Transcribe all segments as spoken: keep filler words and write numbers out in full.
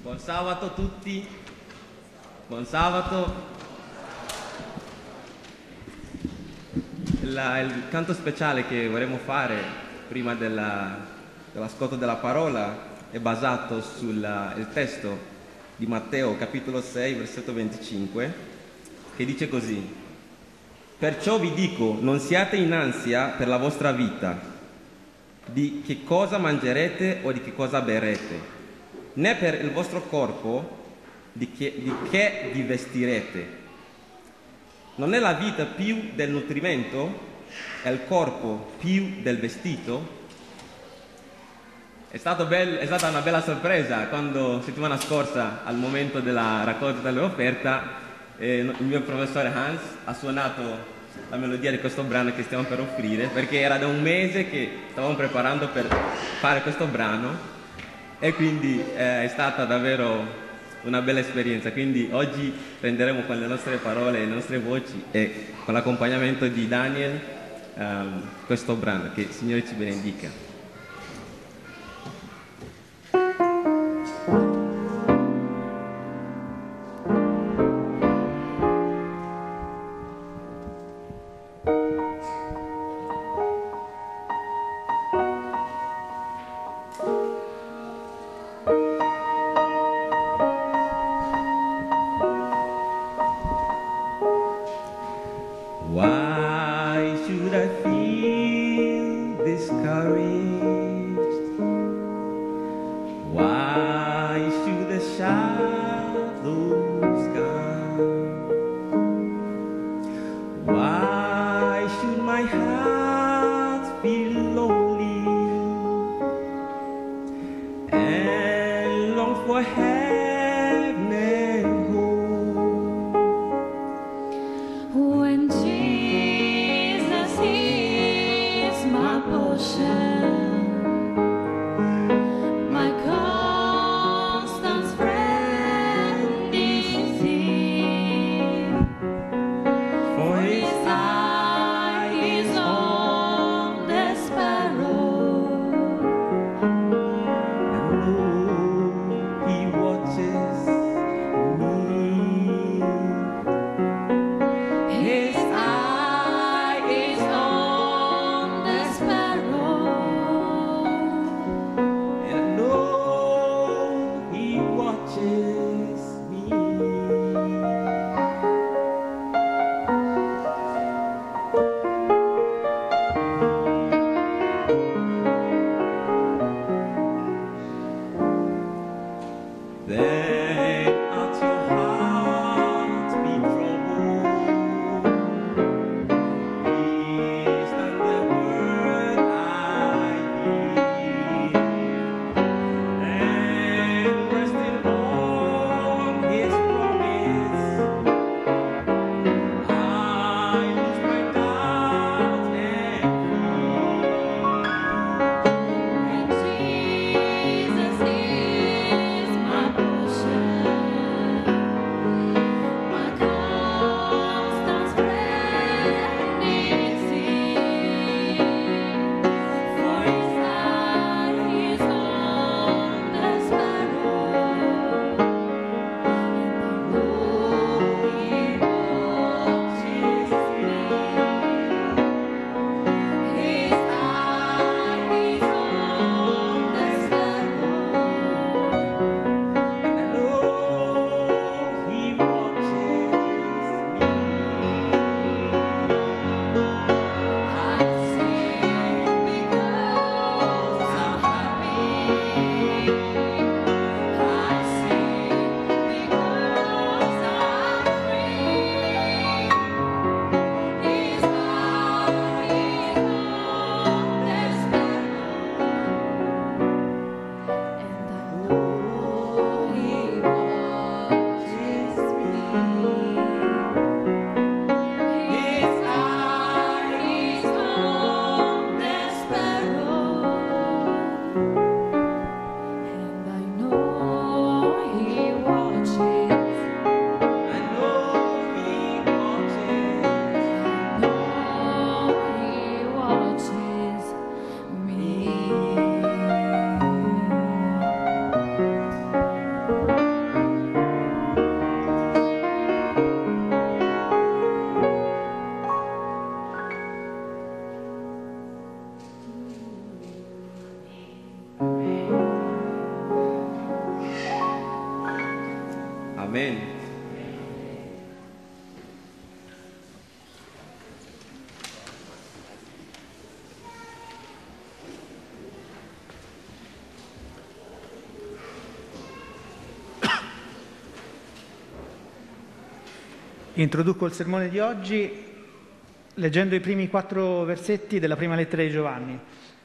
Buon sabato a tutti, buon sabato. La- il canto speciale che vorremmo fare prima della- dell'ascolto della parola è basato sul testo di Matteo capitolo sei versetto venticinque, che dice così: perciò vi dico, non siate in ansia per la vostra vita, di che cosa mangerete o di che cosa berrete, né per il vostro corpo di che, di che vi vestirete. Non è la vita più del nutrimento e il corpo più del vestito? È, stato bel, è stata una bella sorpresa quando settimana scorsa, al momento della raccolta dell'offerta, eh, il mio professore Hans ha suonato la melodia di questo brano che stiamo per offrire, perché era da un mese che stavamo preparando per fare questo brano e quindi eh, è stata davvero una bella esperienza. Quindi oggi prenderemo con le nostre parole, le nostre voci e con l'accompagnamento di Daniel ehm, questo brano. Che il Signore ci benedica. Why should I feel discouraged? Why should the shadows come? Why should my heart feel lonely and long for heaven and home? When Jesus is my portion, my constant friend is He. For His His eye is on the sparrow, and though He Amen. Introduco il sermone di oggi leggendo i primi quattro versetti della prima lettera di Giovanni.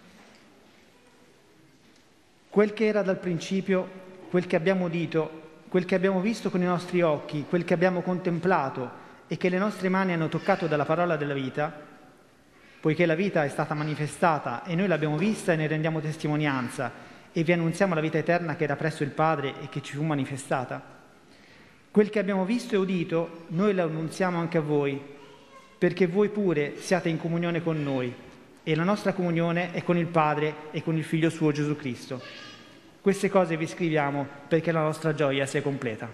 Quel che era dal principio, quel che abbiamo udito, quel che abbiamo visto con i nostri occhi, quel che abbiamo contemplato e che le nostre mani hanno toccato dalla parola della vita, poiché la vita è stata manifestata e noi l'abbiamo vista e ne rendiamo testimonianza e vi annunziamo la vita eterna che era presso il Padre e che ci fu manifestata. Quel che abbiamo visto e udito, noi lo annunziamo anche a voi, perché voi pure siate in comunione con noi, e la nostra comunione è con il Padre e con il Figlio suo Gesù Cristo. Queste cose vi scriviamo perché la nostra gioia sia completa.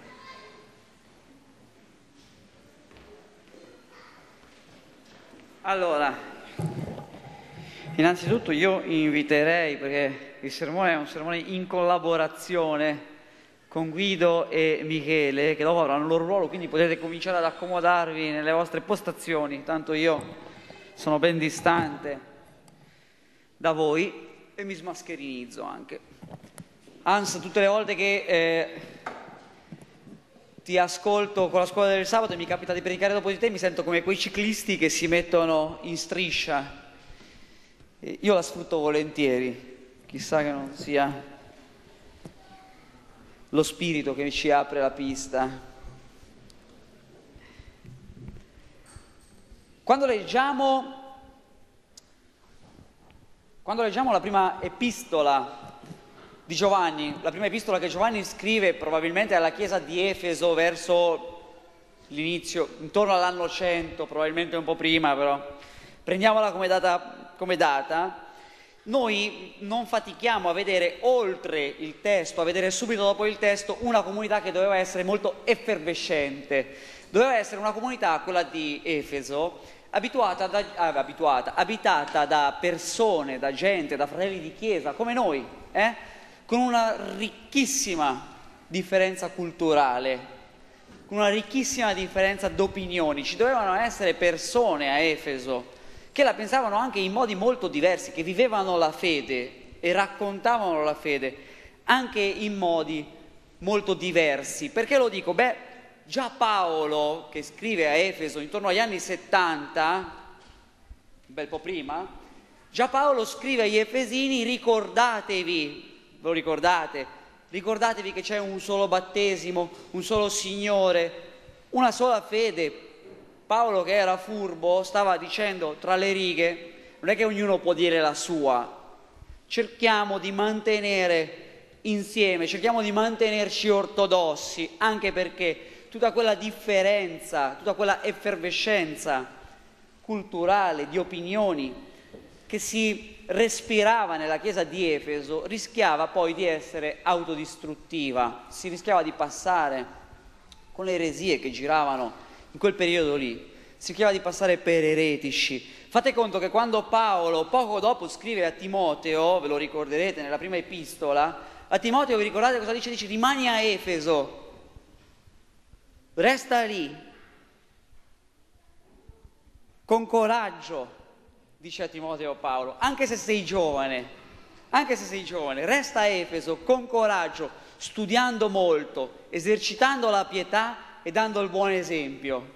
Allora, innanzitutto io inviterei, perché il sermone è un sermone in collaborazione con Guido e Michele, che dopo avranno il loro ruolo, quindi potete cominciare ad accomodarvi nelle vostre postazioni, tanto io sono ben distante da voi e mi smascherinizzo anche. Hans, tutte le volte che eh, ti ascolto con la scuola del sabato e mi capita di predicare dopo di te, mi sento come quei ciclisti che si mettono in striscia. E io la sfrutto volentieri, chissà che non sia lo spirito che ci apre la pista. Quando leggiamo, quando leggiamo la prima epistola di Giovanni, la prima epistola che Giovanni scrive probabilmente alla chiesa di Efeso verso l'inizio, intorno all'anno cento, probabilmente un po' prima, però prendiamola come data, come data, noi non fatichiamo a vedere oltre il testo, a vedere subito dopo il testo, una comunità che doveva essere molto effervescente. Doveva essere una comunità, quella di Efeso, abituata da, ah, abituata, abitata da persone, da gente, da fratelli di chiesa, come noi, eh? con una ricchissima differenza culturale, con una ricchissima differenza d'opinioni. Ci dovevano essere persone a Efeso che la pensavano anche in modi molto diversi, che vivevano la fede e raccontavano la fede anche in modi molto diversi. Perché lo dico? Beh, già Paolo, che scrive a Efeso intorno agli anni settanta, un bel po' prima, già Paolo scrive agli Efesini: ricordatevi, ve lo ricordate? Ricordatevi che c'è un solo battesimo, un solo Signore, una sola fede. Paolo, che era furbo, stava dicendo tra le righe: non è che ognuno può dire la sua, cerchiamo di mantenere insieme, cerchiamo di mantenerci ortodossi, anche perché tutta quella differenza, tutta quella effervescenza culturale, di opinioni che si respirava nella chiesa di Efeso rischiava poi di essere autodistruttiva, si rischiava di passare, con le eresie che giravano in quel periodo lì, si rischiava di passare per eretici. Fate conto che quando Paolo poco dopo scrive a Timoteo, ve lo ricorderete nella prima epistola, a Timoteo vi ricordate cosa dice? Dice: rimani a Efeso, resta lì, con coraggio, dice a Timoteo Paolo, anche se sei giovane, anche se sei giovane, resta a Efeso con coraggio, studiando molto, esercitando la pietà e dando il buon esempio.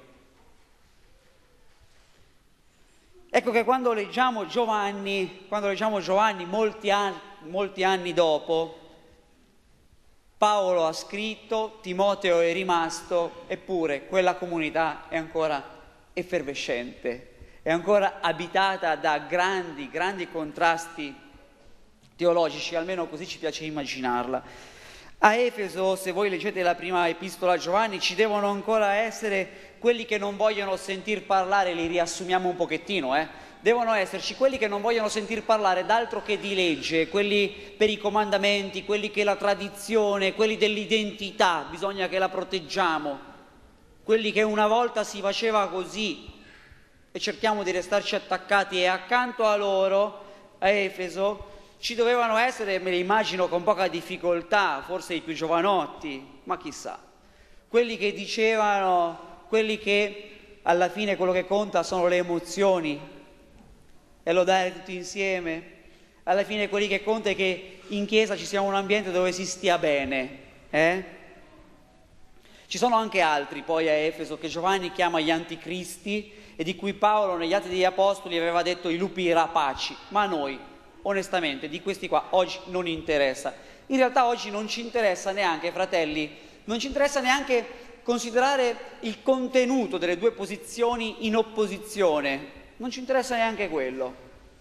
Ecco che quando leggiamo Giovanni, quando leggiamo Giovanni molti anni, molti anni dopo, Paolo ha scritto, Timoteo è rimasto, eppure quella comunità è ancora effervescente, è ancora abitata da grandi, grandi contrasti teologici, almeno così ci piace immaginarla. A Efeso, se voi leggete la prima epistola a Giovanni, ci devono ancora essere quelli che non vogliono sentir parlare, li riassumiamo un pochettino, eh? Devono esserci quelli che non vogliono sentir parlare d'altro che di legge, quelli per i comandamenti, quelli che la tradizione, quelli dell'identità, bisogna che la proteggiamo, quelli che una volta si faceva così e cerchiamo di restarci attaccati, e accanto a loro, a Efeso, ci dovevano essere, me li immagino con poca difficoltà, forse i più giovanotti, ma chissà, quelli che dicevano, quelli che alla fine quello che conta sono le emozioni e lodare tutti insieme. Alla fine quelli che conta è che in chiesa ci sia un ambiente dove si stia bene. Eh? Ci sono anche altri poi a Efeso che Giovanni chiama gli anticristi e di cui Paolo negli Atti degli Apostoli aveva detto i lupi rapaci, ma a noi onestamente di questi qua oggi non interessa. In realtà oggi non ci interessa neanche, fratelli, non ci interessa neanche considerare il contenuto delle due posizioni in opposizione, non ci interessa neanche quello.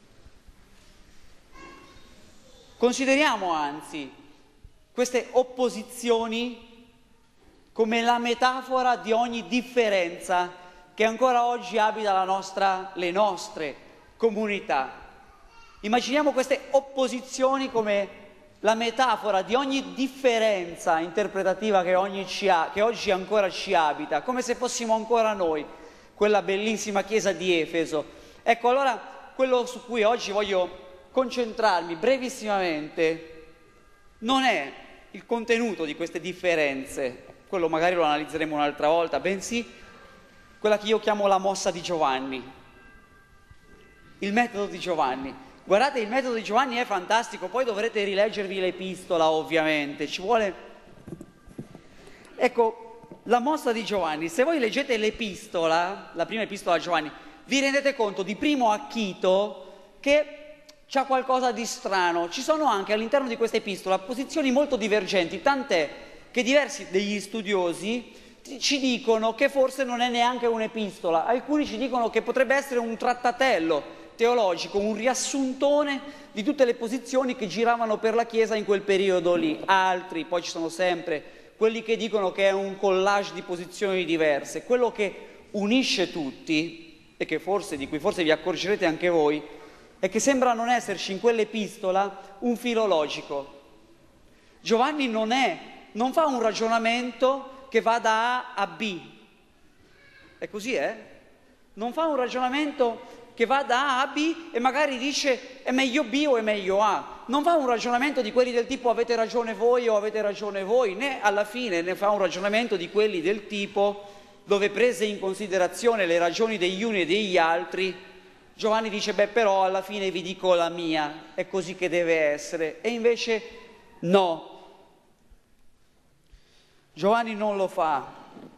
Consideriamo anzi queste opposizioni come la metafora di ogni differenza che ancora oggi abita la nostra, le nostre comunità. Immaginiamo queste opposizioni come la metafora di ogni differenza interpretativa che, ogni ci ha, che oggi ancora ci abita, come se fossimo ancora noi, quella bellissima chiesa di Efeso. Ecco, allora, quello su cui oggi voglio concentrarmi brevissimamente non è il contenuto di queste differenze, quello magari lo analizzeremo un'altra volta, bensì quella che io chiamo la mossa di Giovanni, il metodo di Giovanni. Guardate, il metodo di Giovanni è fantastico, poi dovrete rileggervi l'epistola ovviamente, ci vuole... Ecco, la mossa di Giovanni, se voi leggete l'epistola, la prima epistola a Giovanni, vi rendete conto di primo acchito che c'è qualcosa di strano. Ci sono anche all'interno di questa epistola posizioni molto divergenti, tant'è che diversi degli studiosi ci dicono che forse non è neanche un'epistola, alcuni ci dicono che potrebbe essere un trattatello teologico, un riassuntone di tutte le posizioni che giravano per la Chiesa in quel periodo lì. Altri, poi ci sono sempre quelli che dicono che è un collage di posizioni diverse. Quello che unisce tutti, e che forse, di cui forse vi accorgerete anche voi, è che sembra non esserci in quell'epistola un filo logico. Giovanni non è, non fa un ragionamento che va da A a B. È così, eh? Non fa un ragionamento che va da A a B e magari dice è meglio B o è meglio A. Non fa un ragionamento di quelli del tipo avete ragione voi o avete ragione voi, né alla fine ne fa un ragionamento di quelli del tipo dove, prese in considerazione le ragioni degli uni e degli altri, Giovanni dice beh, però alla fine vi dico la mia, è così che deve essere. E invece no, Giovanni non lo fa.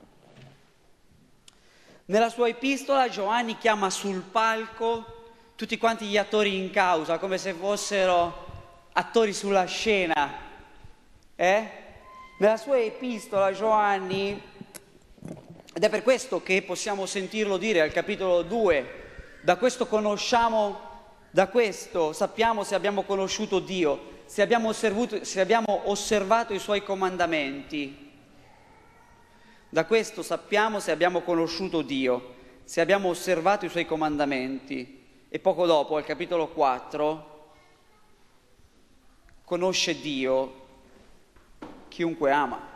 Nella sua epistola Giovanni chiama sul palco tutti quanti gli attori in causa, come se fossero attori sulla scena. Eh? Nella sua epistola Giovanni, ed è per questo che possiamo sentirlo dire al capitolo due, da questo conosciamo, da questo sappiamo se abbiamo conosciuto Dio, se abbiamo osservato, se abbiamo osservato i Suoi comandamenti. Da questo sappiamo se abbiamo conosciuto Dio, se abbiamo osservato i Suoi comandamenti. E poco dopo, al capitolo quattro, conosce Dio chiunque ama.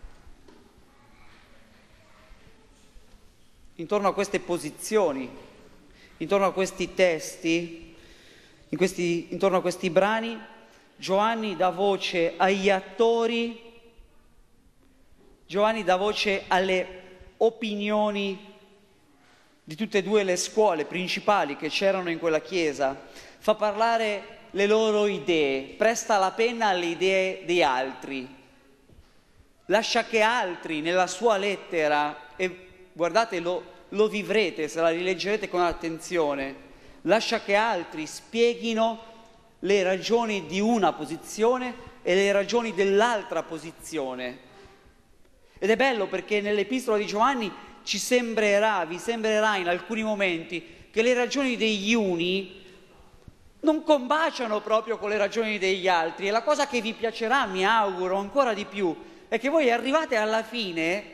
Intorno a queste posizioni, intorno a questi testi, in questi, intorno a questi brani, Giovanni dà voce agli attori, Giovanni dà voce alle opinioni di tutte e due le scuole principali che c'erano in quella chiesa, fa parlare le loro idee, presta la penna alle idee di altri, lascia che altri nella sua lettera, e guardate lo, lo vivrete se la rileggerete con attenzione, lascia che altri spieghino le ragioni di una posizione e le ragioni dell'altra posizione. Ed è bello perché nell'epistola di Giovanni ci sembrerà, vi sembrerà in alcuni momenti che le ragioni degli uni non combaciano proprio con le ragioni degli altri, e la cosa che vi piacerà, mi auguro, ancora di più, è che voi arrivate alla fine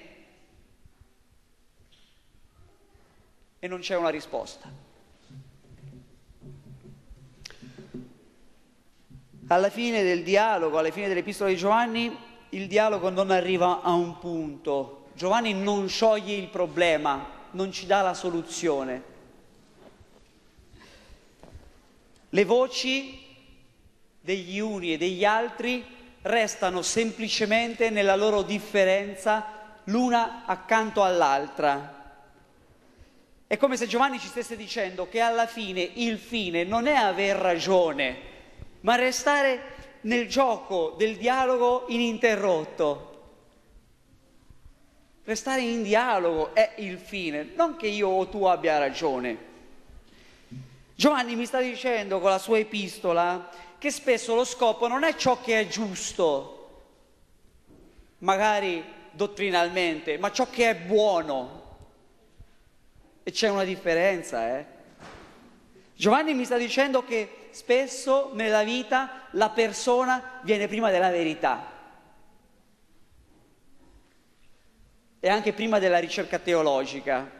e non c'è una risposta. Alla fine del dialogo, alla fine dell'epistola di Giovanni, il dialogo non arriva a un punto. Giovanni non scioglie il problema, non ci dà la soluzione. Le voci degli uni e degli altri restano semplicemente nella loro differenza l'una accanto all'altra. È come se Giovanni ci stesse dicendo che alla fine il fine non è aver ragione, ma restare nel gioco del dialogo ininterrotto. Restare in dialogo è il fine, non che io o tu abbia ragione. Giovanni mi sta dicendo con la sua epistola che spesso lo scopo non è ciò che è giusto, magari dottrinalmente, ma ciò che è buono. E c'è una differenza, eh? Giovanni mi sta dicendo che spesso nella vita la persona viene prima della verità e anche prima della ricerca teologica.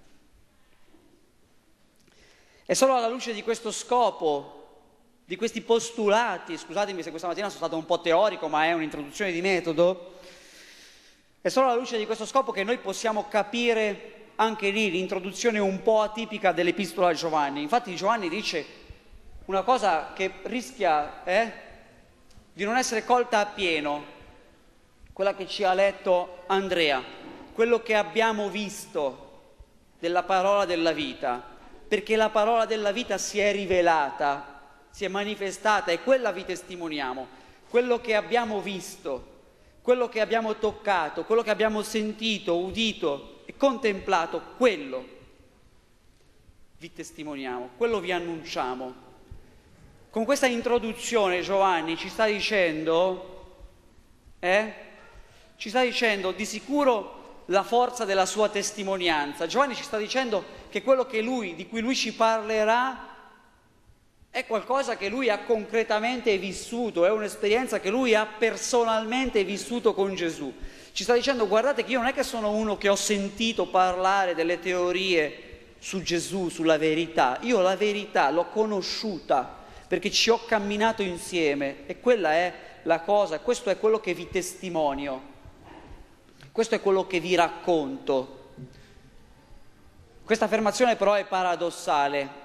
È solo alla luce di questo scopo, di questi postulati, scusatemi se questa mattina sono stato un po' teorico, ma è un'introduzione di metodo, è solo alla luce di questo scopo che noi possiamo capire anche lì l'introduzione un po' atipica dell'epistola a Giovanni. Infatti Giovanni dice una cosa che rischia eh, di non essere colta appieno, quella che ci ha letto Andrea, quello che abbiamo visto della parola della vita, perché la parola della vita si è rivelata, si è manifestata e quella vi testimoniamo, quello che abbiamo visto, quello che abbiamo toccato, quello che abbiamo sentito, udito e contemplato, quello vi testimoniamo, quello vi annunciamo. Con questa introduzione Giovanni ci sta dicendo, eh, ci sta dicendo di sicuro la forza della sua testimonianza. Giovanni ci sta dicendo che quello che lui, di cui lui ci parlerà è qualcosa che lui ha concretamente vissuto, è un'esperienza che lui ha personalmente vissuto con Gesù. Ci sta dicendo: guardate che io non è che sono uno che ho sentito parlare delle teorie su Gesù, sulla verità, io la verità l'ho conosciuta perché ci ho camminato insieme e quella è la cosa, questo è quello che vi testimonio, questo è quello che vi racconto. Questa affermazione però è paradossale.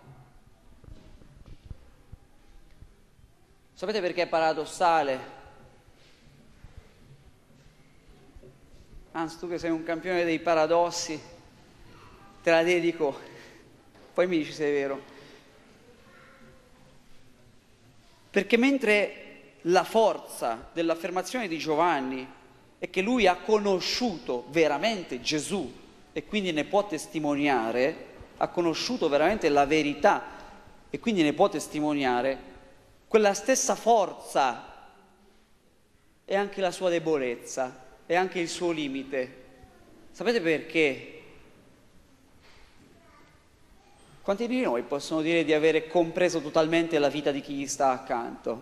Sapete perché è paradossale? Anzi, tu che sei un campione dei paradossi, te la dedico, poi mi dici se è vero. Perché mentre la forza dell'affermazione di Giovanni è che lui ha conosciuto veramente Gesù e quindi ne può testimoniare, ha conosciuto veramente la verità e quindi ne può testimoniare, quella stessa forza è anche la sua debolezza, è anche il suo limite. Sapete perché? Quanti di noi possono dire di avere compreso totalmente la vita di chi gli sta accanto?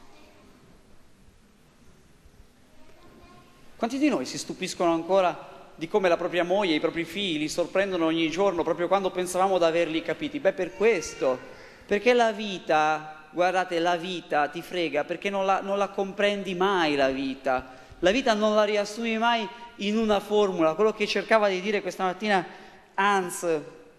Quanti di noi si stupiscono ancora di come la propria moglie e i propri figli li sorprendono ogni giorno proprio quando pensavamo di averli capiti? Beh, per questo, perché la vita, guardate, la vita ti frega perché non la, non la comprendi mai la vita. La vita non la riassumi mai in una formula, quello che cercava di dire questa mattina Hans.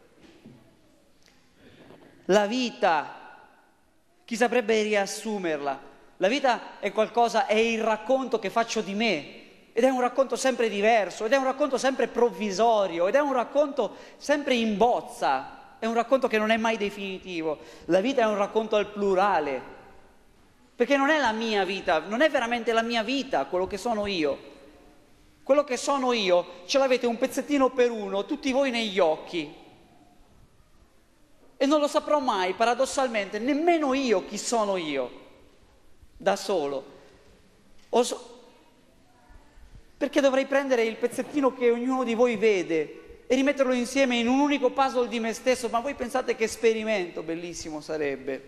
La vita, chi saprebbe riassumerla? La vita è qualcosa, è il racconto che faccio di me, ed è un racconto sempre diverso, ed è un racconto sempre provvisorio, ed è un racconto sempre in bozza, è un racconto che non è mai definitivo. La vita è un racconto al plurale, perché non è la mia vita, non è veramente la mia vita quello che sono io. Quello che sono io ce l'avete un pezzettino per uno, tutti voi negli occhi. E non lo saprò mai, paradossalmente, nemmeno io chi sono io, da solo. O so... Perché dovrei prendere il pezzettino che ognuno di voi vede e rimetterlo insieme in un unico puzzle di me stesso, ma voi pensate che esperimento bellissimo sarebbe?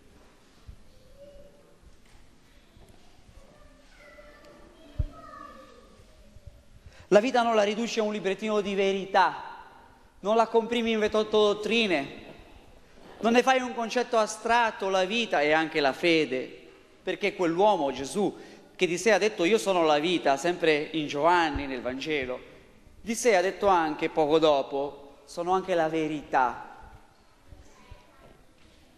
La vita non la riduci a un librettino di verità, non la comprimi in ventotto dottrine, non ne fai un concetto astratto, la vita e anche la fede, perché quell'uomo, Gesù, che di sé ha detto io sono la vita, sempre in Giovanni nel Vangelo, di sé ha detto anche poco dopo, sono anche la verità.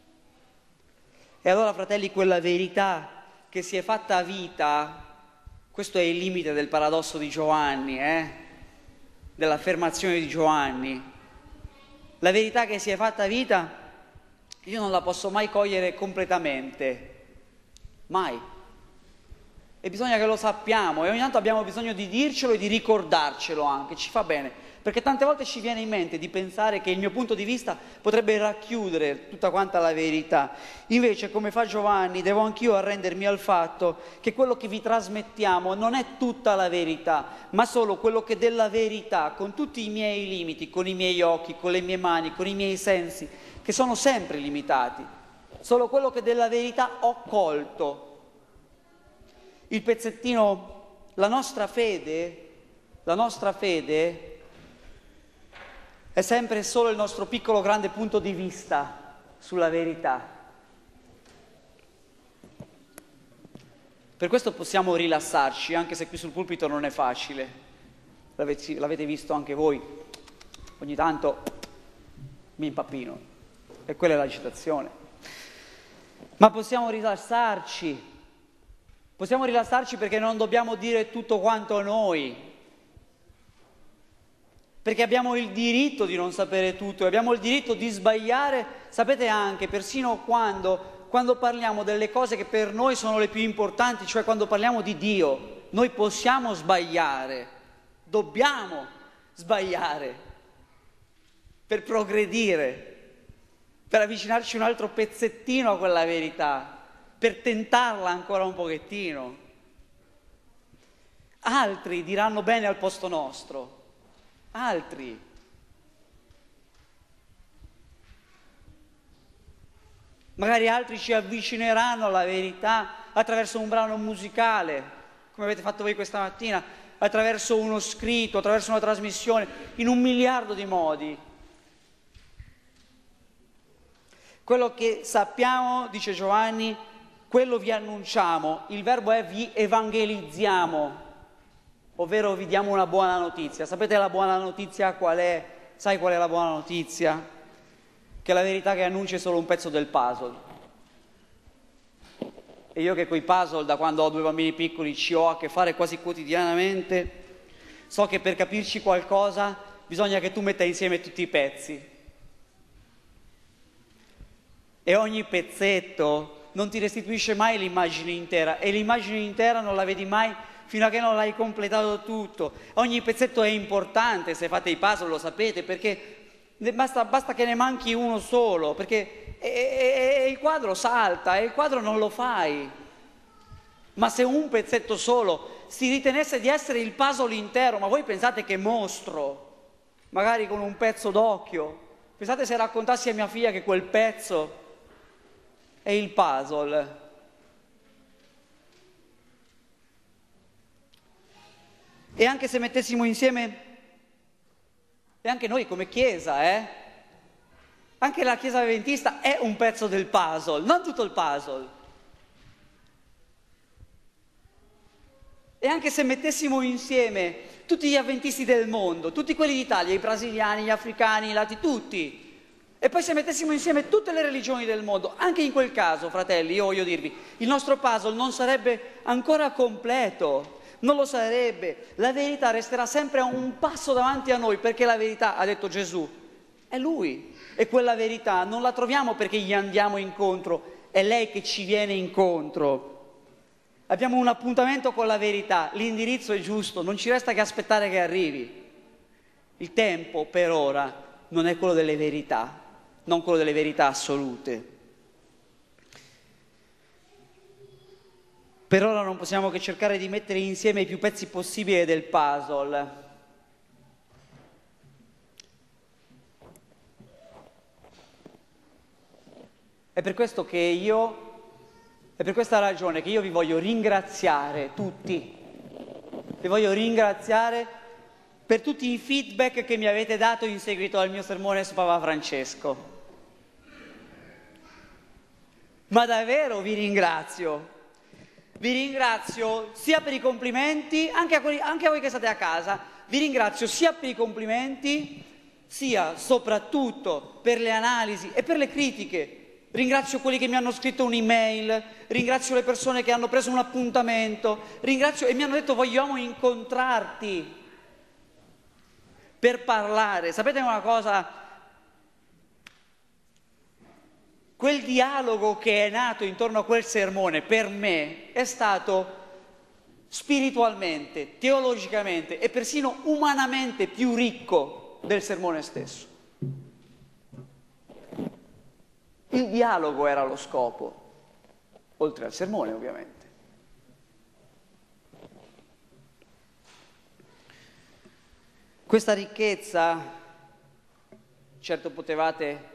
E allora, fratelli, quella verità che si è fatta vita, Questo è il limite del paradosso di Giovanni, eh? Dell'affermazione di Giovanni. La verità che si è fatta vita, io non la posso mai cogliere completamente, mai. E bisogna che lo sappiamo, e ogni tanto abbiamo bisogno di dircelo e di ricordarcelo anche, ci fa bene. Perché tante volte ci viene in mente di pensare che il mio punto di vista potrebbe racchiudere tutta quanta la verità. Invece, come fa Giovanni, devo anch'io arrendermi al fatto che quello che vi trasmettiamo non è tutta la verità, ma solo quello che della verità, con tutti i miei limiti, con i miei occhi, con le mie mani, con i miei sensi, che sono sempre limitati, solo quello che della verità ho colto. Il pezzettino, la nostra fede, la nostra fede è sempre solo il nostro piccolo grande punto di vista sulla verità. Per questo possiamo rilassarci, anche se qui sul pulpito non è facile. L'avete, l'avete visto anche voi. Ogni tanto mi impappino. E quella è l'agitazione. Ma possiamo rilassarci. Possiamo rilassarci perché non dobbiamo dire tutto quanto noi. Perché abbiamo il diritto di non sapere tutto, abbiamo il diritto di sbagliare, sapete anche, persino quando, quando parliamo delle cose che per noi sono le più importanti, cioè quando parliamo di Dio, noi possiamo sbagliare, dobbiamo sbagliare per progredire, per avvicinarci un altro pezzettino a quella verità, per tentarla ancora un pochettino. Altri diranno bene al posto nostro. Altri. Magari altri ci avvicineranno alla verità attraverso un brano musicale, come avete fatto voi questa mattina, attraverso uno scritto, attraverso una trasmissione, in un miliardo di modi. Quello che sappiamo, dice Giovanni, quello vi annunciamo, il verbo è vi evangelizziamo. Ovvero vi diamo una buona notizia. Sapete la buona notizia qual è? Sai qual è la buona notizia? Che la verità che annuncio è solo un pezzo del puzzle. E io che coi puzzle, da quando ho due bambini piccoli, ci ho a che fare quasi quotidianamente, so che per capirci qualcosa bisogna che tu metta insieme tutti i pezzi. E ogni pezzetto non ti restituisce mai l'immagine intera, e l'immagine intera non la vedi mai fino a che non l'hai completato tutto. Ogni pezzetto è importante, se fate i puzzle lo sapete, perché basta, basta che ne manchi uno solo, perché e, e, e il quadro salta e il quadro non lo fai. Ma se un pezzetto solo si ritenesse di essere il puzzle intero, ma voi pensate che mostro, magari con un pezzo d'occhio, pensate se raccontassi a mia figlia che quel pezzo è il puzzle. E anche se mettessimo insieme, e anche noi come Chiesa, eh? Anche la Chiesa Adventista è un pezzo del puzzle, non tutto il puzzle. E anche se mettessimo insieme tutti gli avventisti del mondo, tutti quelli d'Italia, i brasiliani, gli africani, i lati, tutti, e poi se mettessimo insieme tutte le religioni del mondo, anche in quel caso, fratelli, io voglio dirvi, il nostro puzzle non sarebbe ancora completo. Non lo sarebbe, la verità resterà sempre a un passo davanti a noi, perché la verità, ha detto Gesù, è Lui. E quella verità non la troviamo perché gli andiamo incontro, è lei che ci viene incontro. Abbiamo un appuntamento con la verità, l'indirizzo è giusto, non ci resta che aspettare che arrivi. Il tempo per ora non è quello delle verità, non quello delle verità assolute. Per ora non possiamo che cercare di mettere insieme i più pezzi possibili del puzzle. È per questo che io, è per questa ragione che io vi voglio ringraziare tutti. Vi voglio ringraziare per tutti i feedback che mi avete dato in seguito al mio sermone su Papa Francesco. Ma davvero vi ringrazio. Vi ringrazio sia per i complimenti, anche a, quelli, anche a voi che state a casa, vi ringrazio sia per i complimenti, sia soprattutto per le analisi e per le critiche ringrazio quelli che mi hanno scritto un'email, ringrazio le persone che hanno preso un appuntamento, ringrazio e mi hanno detto vogliamo incontrarti per parlare. Sapete una cosa? Quel dialogo che è nato intorno a quel sermone per me è stato spiritualmente, teologicamente e persino umanamente più ricco del sermone stesso. Il dialogo era lo scopo, oltre al sermone ovviamente. Questa ricchezza, certo potevate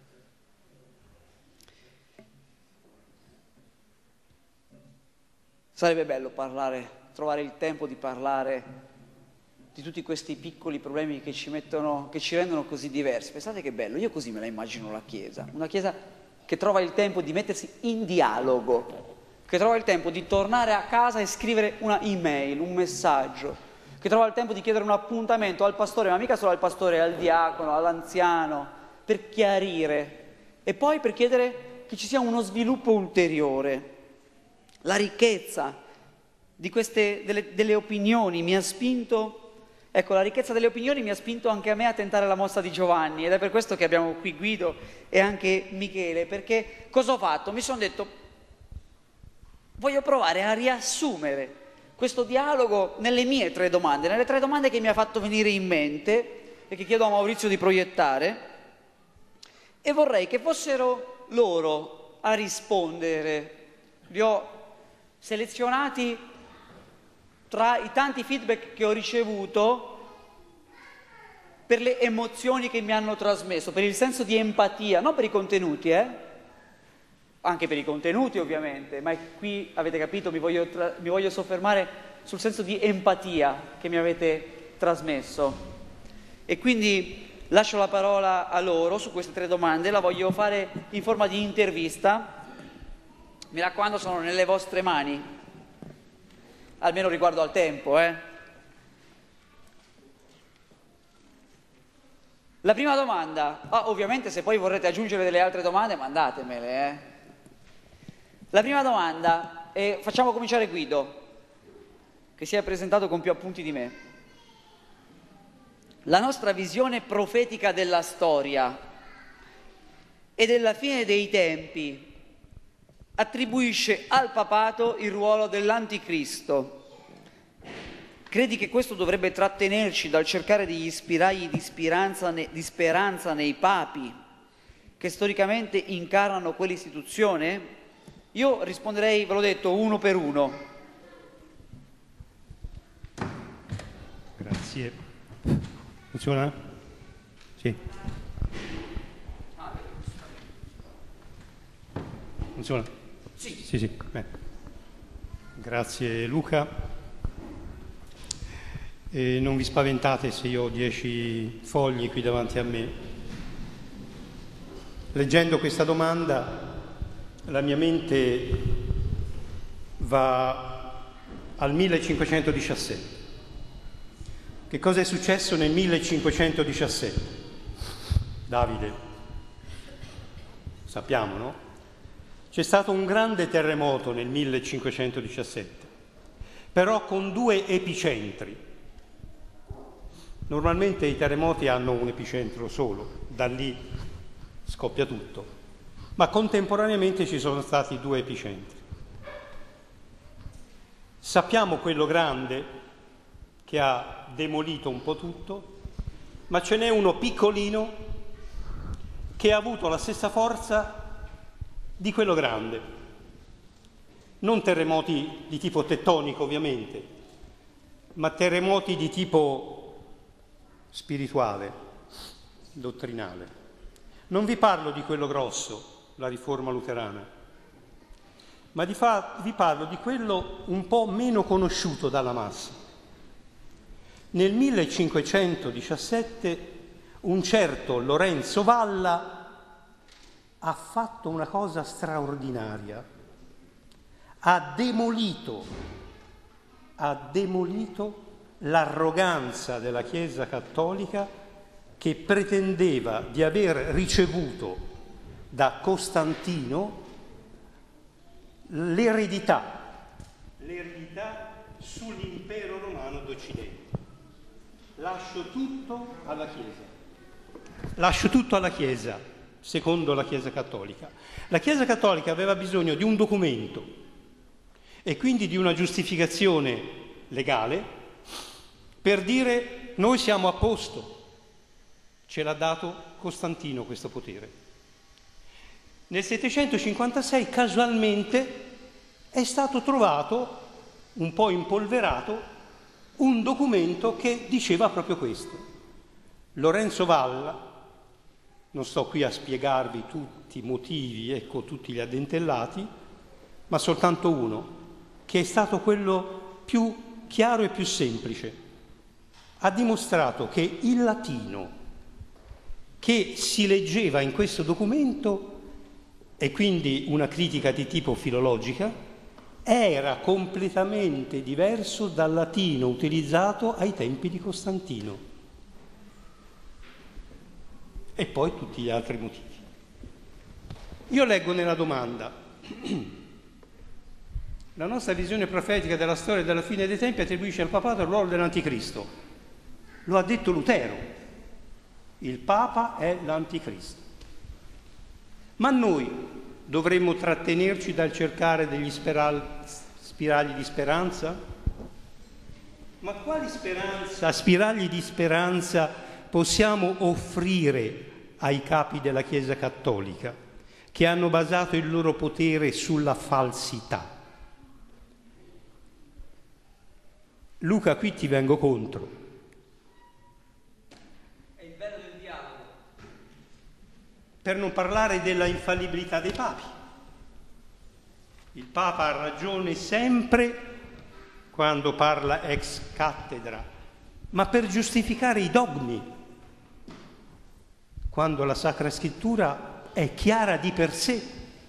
sarebbe bello parlare, trovare il tempo di parlare di tutti questi piccoli problemi che ci mettono, che ci rendono così diversi. Pensate che bello, io così me la immagino la Chiesa, una Chiesa che trova il tempo di mettersi in dialogo, che trova il tempo di tornare a casa e scrivere una email, un messaggio, che trova il tempo di chiedere un appuntamento al pastore, ma mica solo al pastore, al diacono, all'anziano, per chiarire e poi per chiedere che ci sia uno sviluppo ulteriore. La ricchezza di queste, delle, delle opinioni mi ha spinto, ecco, la ricchezza delle opinioni mi ha spinto anche a me a tentare la mossa di Giovanni, ed è per questo che abbiamo qui Guido e anche Michele, perché cosa ho fatto? Mi sono detto, voglio provare a riassumere questo dialogo nelle mie tre domande, nelle tre domande che mi ha fatto venire in mente e che chiedo a Maurizio di proiettare, e vorrei che fossero loro a rispondere. Li ho selezionati tra i tanti feedback che ho ricevuto per le emozioni che mi hanno trasmesso, per il senso di empatia, non per i contenuti, eh? Anche per i contenuti ovviamente, ma qui avete capito, mi voglio, tra- mi voglio soffermare sul senso di empatia che mi avete trasmesso. E quindi lascio la parola a loro su queste tre domande, la voglio fare in forma di intervista. Mi raccomando, sono nelle vostre mani, almeno riguardo al tempo, eh. La prima domanda, ah, ovviamente se poi vorrete aggiungere delle altre domande, mandatemele, eh. La prima domanda, e facciamo cominciare Guido, che si è presentato con più appunti di me. La nostra visione profetica della storia e della fine dei tempi attribuisce al papato il ruolo dell'anticristo. Credi che questo dovrebbe trattenerci dal cercare degli spiragli di speranza, di speranza nei papi che storicamente incarnano quell'istituzione? Io risponderei, ve l'ho detto, uno per uno. Grazie. Funziona? Sì. Funziona? Sì. Sì, sì. Beh. Grazie Luca. E non vi spaventate se io ho dieci fogli qui davanti a me. Leggendo questa domanda, la mia mente va al millecinquecentodiciassette. Che cosa è successo nel millecinquecentodiciassette? Davide, sappiamo, no? C'è stato un grande terremoto nel millecinquecentodiciassette, però con due epicentri. Normalmente i terremoti hanno un epicentro solo, da lì scoppia tutto, ma contemporaneamente ci sono stati due epicentri. Sappiamo quello grande che ha demolito un po' tutto, ma ce n'è uno piccolino che ha avuto la stessa forza di quello grande. Non terremoti di tipo tettonico ovviamente, ma terremoti di tipo spirituale, dottrinale. Non vi parlo di quello grosso, la riforma luterana, ma di fa- vi parlo di quello un po' meno conosciuto dalla massa. Nel millecinquecentodiciassette un certo Lorenzo Valla ha fatto una cosa straordinaria, ha demolito, ha demolito l'arroganza della Chiesa Cattolica che pretendeva di aver ricevuto da Costantino l'eredità, l'eredità sull'impero romano d'Occidente. Lascio tutto alla Chiesa. Lascio tutto alla Chiesa, secondo la Chiesa cattolica. La Chiesa cattolica aveva bisogno di un documento e quindi di una giustificazione legale per dire noi siamo a posto. Ce l'ha dato Costantino questo potere. Nel settecentocinquantasei casualmente è stato trovato, un po' impolverato, un documento che diceva proprio questo. Lorenzo Valla, non sto qui a spiegarvi tutti i motivi, ecco, tutti gli addentellati, ma soltanto uno, che è stato quello più chiaro e più semplice. Ha dimostrato che il latino che si leggeva in questo documento, e quindi una critica di tipo filologica, era completamente diverso dal latino utilizzato ai tempi di Costantino. E poi tutti gli altri motivi. Io leggo nella domanda: la nostra visione profetica della storia della fine dei tempi attribuisce al papato il ruolo dell'anticristo. Lo ha detto Lutero: il Papa è l'anticristo. Ma noi dovremmo trattenerci dal cercare degli spiral, spiragli di speranza? Ma quali speranza, spiragli di speranza possiamo offrire ai capi della Chiesa cattolica, che hanno basato il loro potere sulla falsità? Luca, qui ti vengo contro. Per non parlare della infallibilità dei papi. Il Papa ha ragione sempre quando parla ex cattedra, ma per giustificare i dogmi, quando la Sacra Scrittura è chiara di per sé.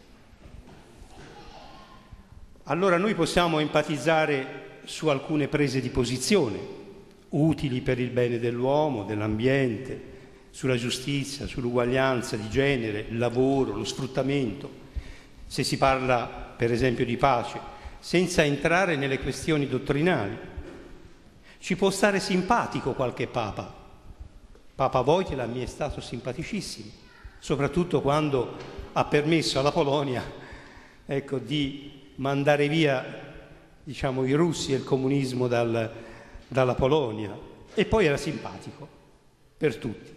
Allora noi possiamo empatizzare su alcune prese di posizione, utili per il bene dell'uomo, dell'ambiente, sulla giustizia, sull'uguaglianza di genere, il lavoro, lo sfruttamento, se si parla per esempio di pace, senza entrare nelle questioni dottrinali. Ci può stare simpatico qualche Papa. Papa Wojtyła mi è stato simpaticissimo, soprattutto quando ha permesso alla Polonia, ecco, di mandare via, diciamo, i russi e il comunismo dal, dalla Polonia, e poi era simpatico per tutti.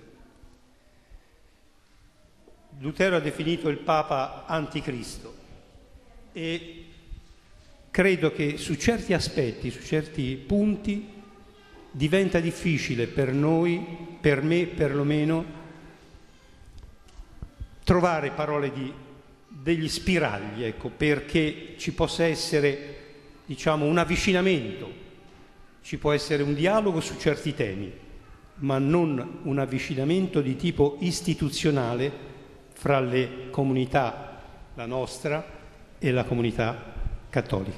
Lutero ha definito il Papa anticristo e credo che su certi aspetti, su certi punti, diventa difficile per noi, per me perlomeno, trovare parole di, degli spiragli, ecco, perché ci possa essere, diciamo, un avvicinamento, ci può essere un dialogo su certi temi, ma non un avvicinamento di tipo istituzionale fra le comunità, la nostra e la comunità cattolica.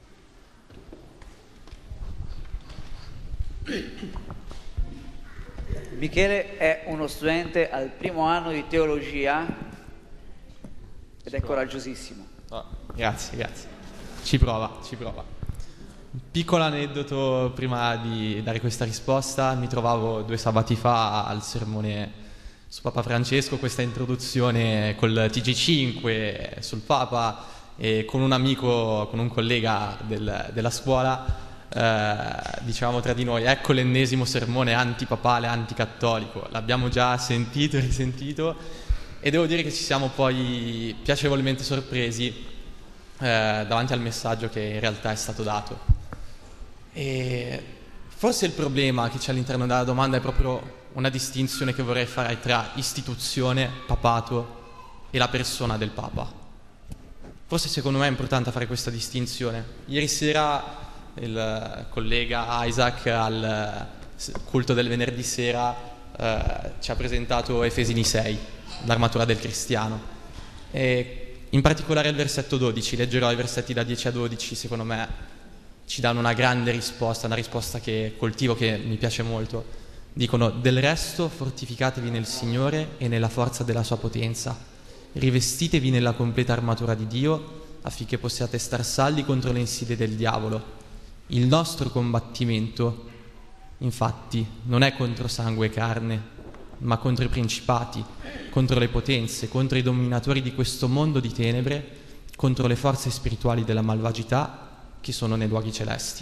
Michele è uno studente al primo anno di teologia ed è coraggiosissimo. Oh, grazie, grazie. Ci prova, ci prova. Un piccolo aneddoto prima di dare questa risposta: mi trovavo due sabati fa al sermone su Papa Francesco, questa introduzione col T G cinque sul Papa, e con un amico, con un collega del, della scuola, eh, diciamo tra di noi: ecco l'ennesimo sermone antipapale, anticattolico. L'abbiamo già sentito e risentito, e devo dire che ci siamo poi piacevolmente sorpresi eh, davanti al messaggio che in realtà è stato dato. E forse il problema che c'è all'interno della domanda è proprio una distinzione che vorrei fare tra istituzione, papato e la persona del Papa. Forse secondo me è importante fare questa distinzione. Ieri sera il collega Isaac al culto del venerdì sera eh, ci ha presentato Efesini sei, l'armatura del cristiano, e in particolare il versetto dodici. Leggerò i versetti da dieci a dodici, secondo me ci danno una grande risposta, una risposta che coltivo, che mi piace molto. Dicono: del resto fortificatevi nel Signore e nella forza della sua potenza, rivestitevi nella completa armatura di Dio affinché possiate star saldi contro le insidie del diavolo. Il nostro combattimento, infatti, non è contro sangue e carne, ma contro i principati, contro le potenze, contro i dominatori di questo mondo di tenebre, contro le forze spirituali della malvagità che sono nei luoghi celesti.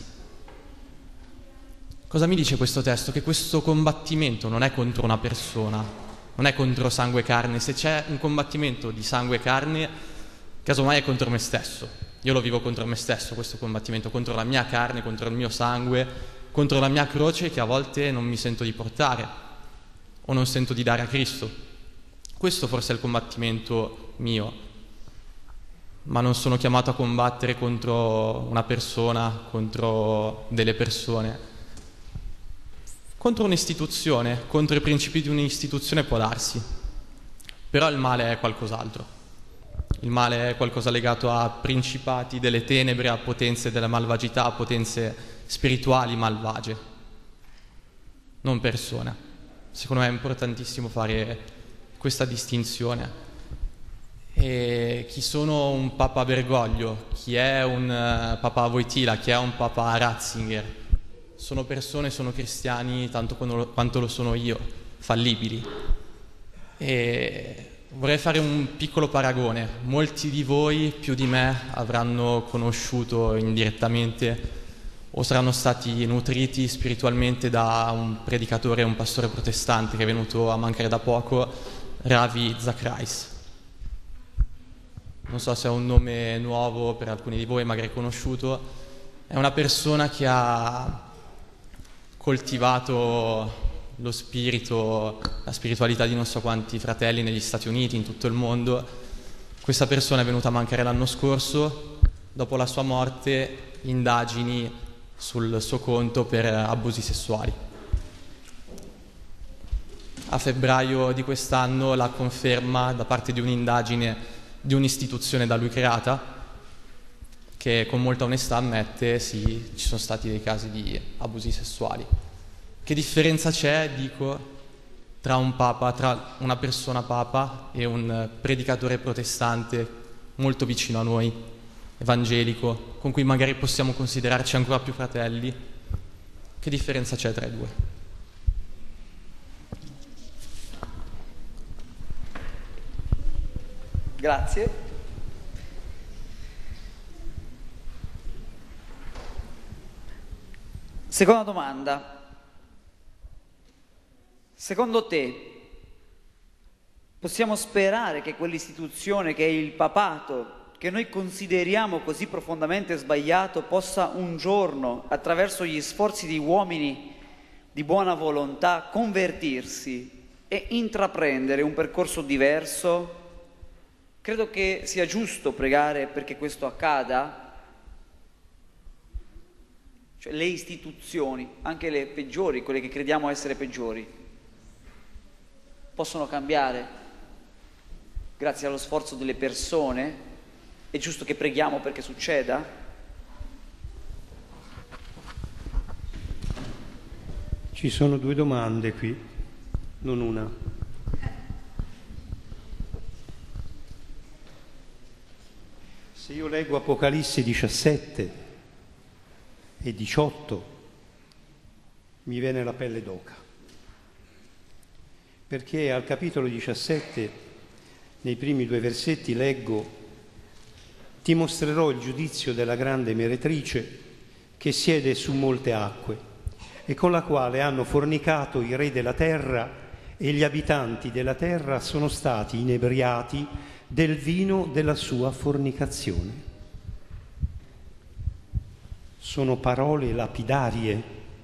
Cosa mi dice questo testo? Che questo combattimento non è contro una persona, non è contro sangue e carne. Se c'è un combattimento di sangue e carne, casomai è contro me stesso. Io lo vivo contro me stesso, questo combattimento, contro la mia carne, contro il mio sangue, contro la mia croce che a volte non mi sento di portare o non sento di dare a Cristo. Questo forse è il combattimento mio, ma non sono chiamato a combattere contro una persona, contro delle persone. Contro un'istituzione, contro i principi di un'istituzione può darsi, però il male è qualcos'altro. Il male è qualcosa legato a principati delle tenebre, a potenze della malvagità, a potenze spirituali malvagie, non persone. Secondo me è importantissimo fare questa distinzione. E chi sono un Papa Bergoglio, chi è un uh, Papa Wojtyla, chi è un Papa Ratzinger, sono persone, sono cristiani tanto quanto lo sono io, fallibili. E vorrei fare un piccolo paragone. Molti di voi, più di me, avranno conosciuto indirettamente o saranno stati nutriti spiritualmente da un predicatore, un pastore protestante che è venuto a mancare da poco, Ravi Zacharias. Non so se è un nome nuovo per alcuni di voi, magari conosciuto. È una persona che ha coltivato lo spirito, la spiritualità di non so quanti fratelli negli Stati Uniti, in tutto il mondo. Questa persona è venuta a mancare l'anno scorso, dopo la sua morte, indagini sul suo conto per abusi sessuali. A febbraio di quest'anno la conferma da parte di un'indagine di un'istituzione da lui creata, che con molta onestà ammette sì, ci sono stati dei casi di abusi sessuali. Che differenza c'è, dico, tra un papa, tra una persona papa e un predicatore protestante molto vicino a noi, evangelico, con cui magari possiamo considerarci ancora più fratelli? Che differenza c'è tra i due? Grazie. Seconda domanda. Secondo te possiamo sperare che quell'istituzione che è il papato, che noi consideriamo così profondamente sbagliato, possa un giorno, attraverso gli sforzi di uomini di buona volontà, convertirsi e intraprendere un percorso diverso? Credo che sia giusto pregare perché questo accada. Cioè, le istituzioni, anche le peggiori, quelle che crediamo essere peggiori, possono cambiare grazie allo sforzo delle persone. È giusto che preghiamo perché succeda? Ci sono due domande qui, non una. Se io leggo Apocalisse diciassette e diciotto, mi viene la pelle d'oca. Perché al capitolo diciassette, nei primi due versetti, leggo: ti mostrerò il giudizio della grande meretrice che siede su molte acque e con la quale hanno fornicato i re della terra, e gli abitanti della terra sono stati inebriati del vino della sua fornicazione. Sono parole lapidarie.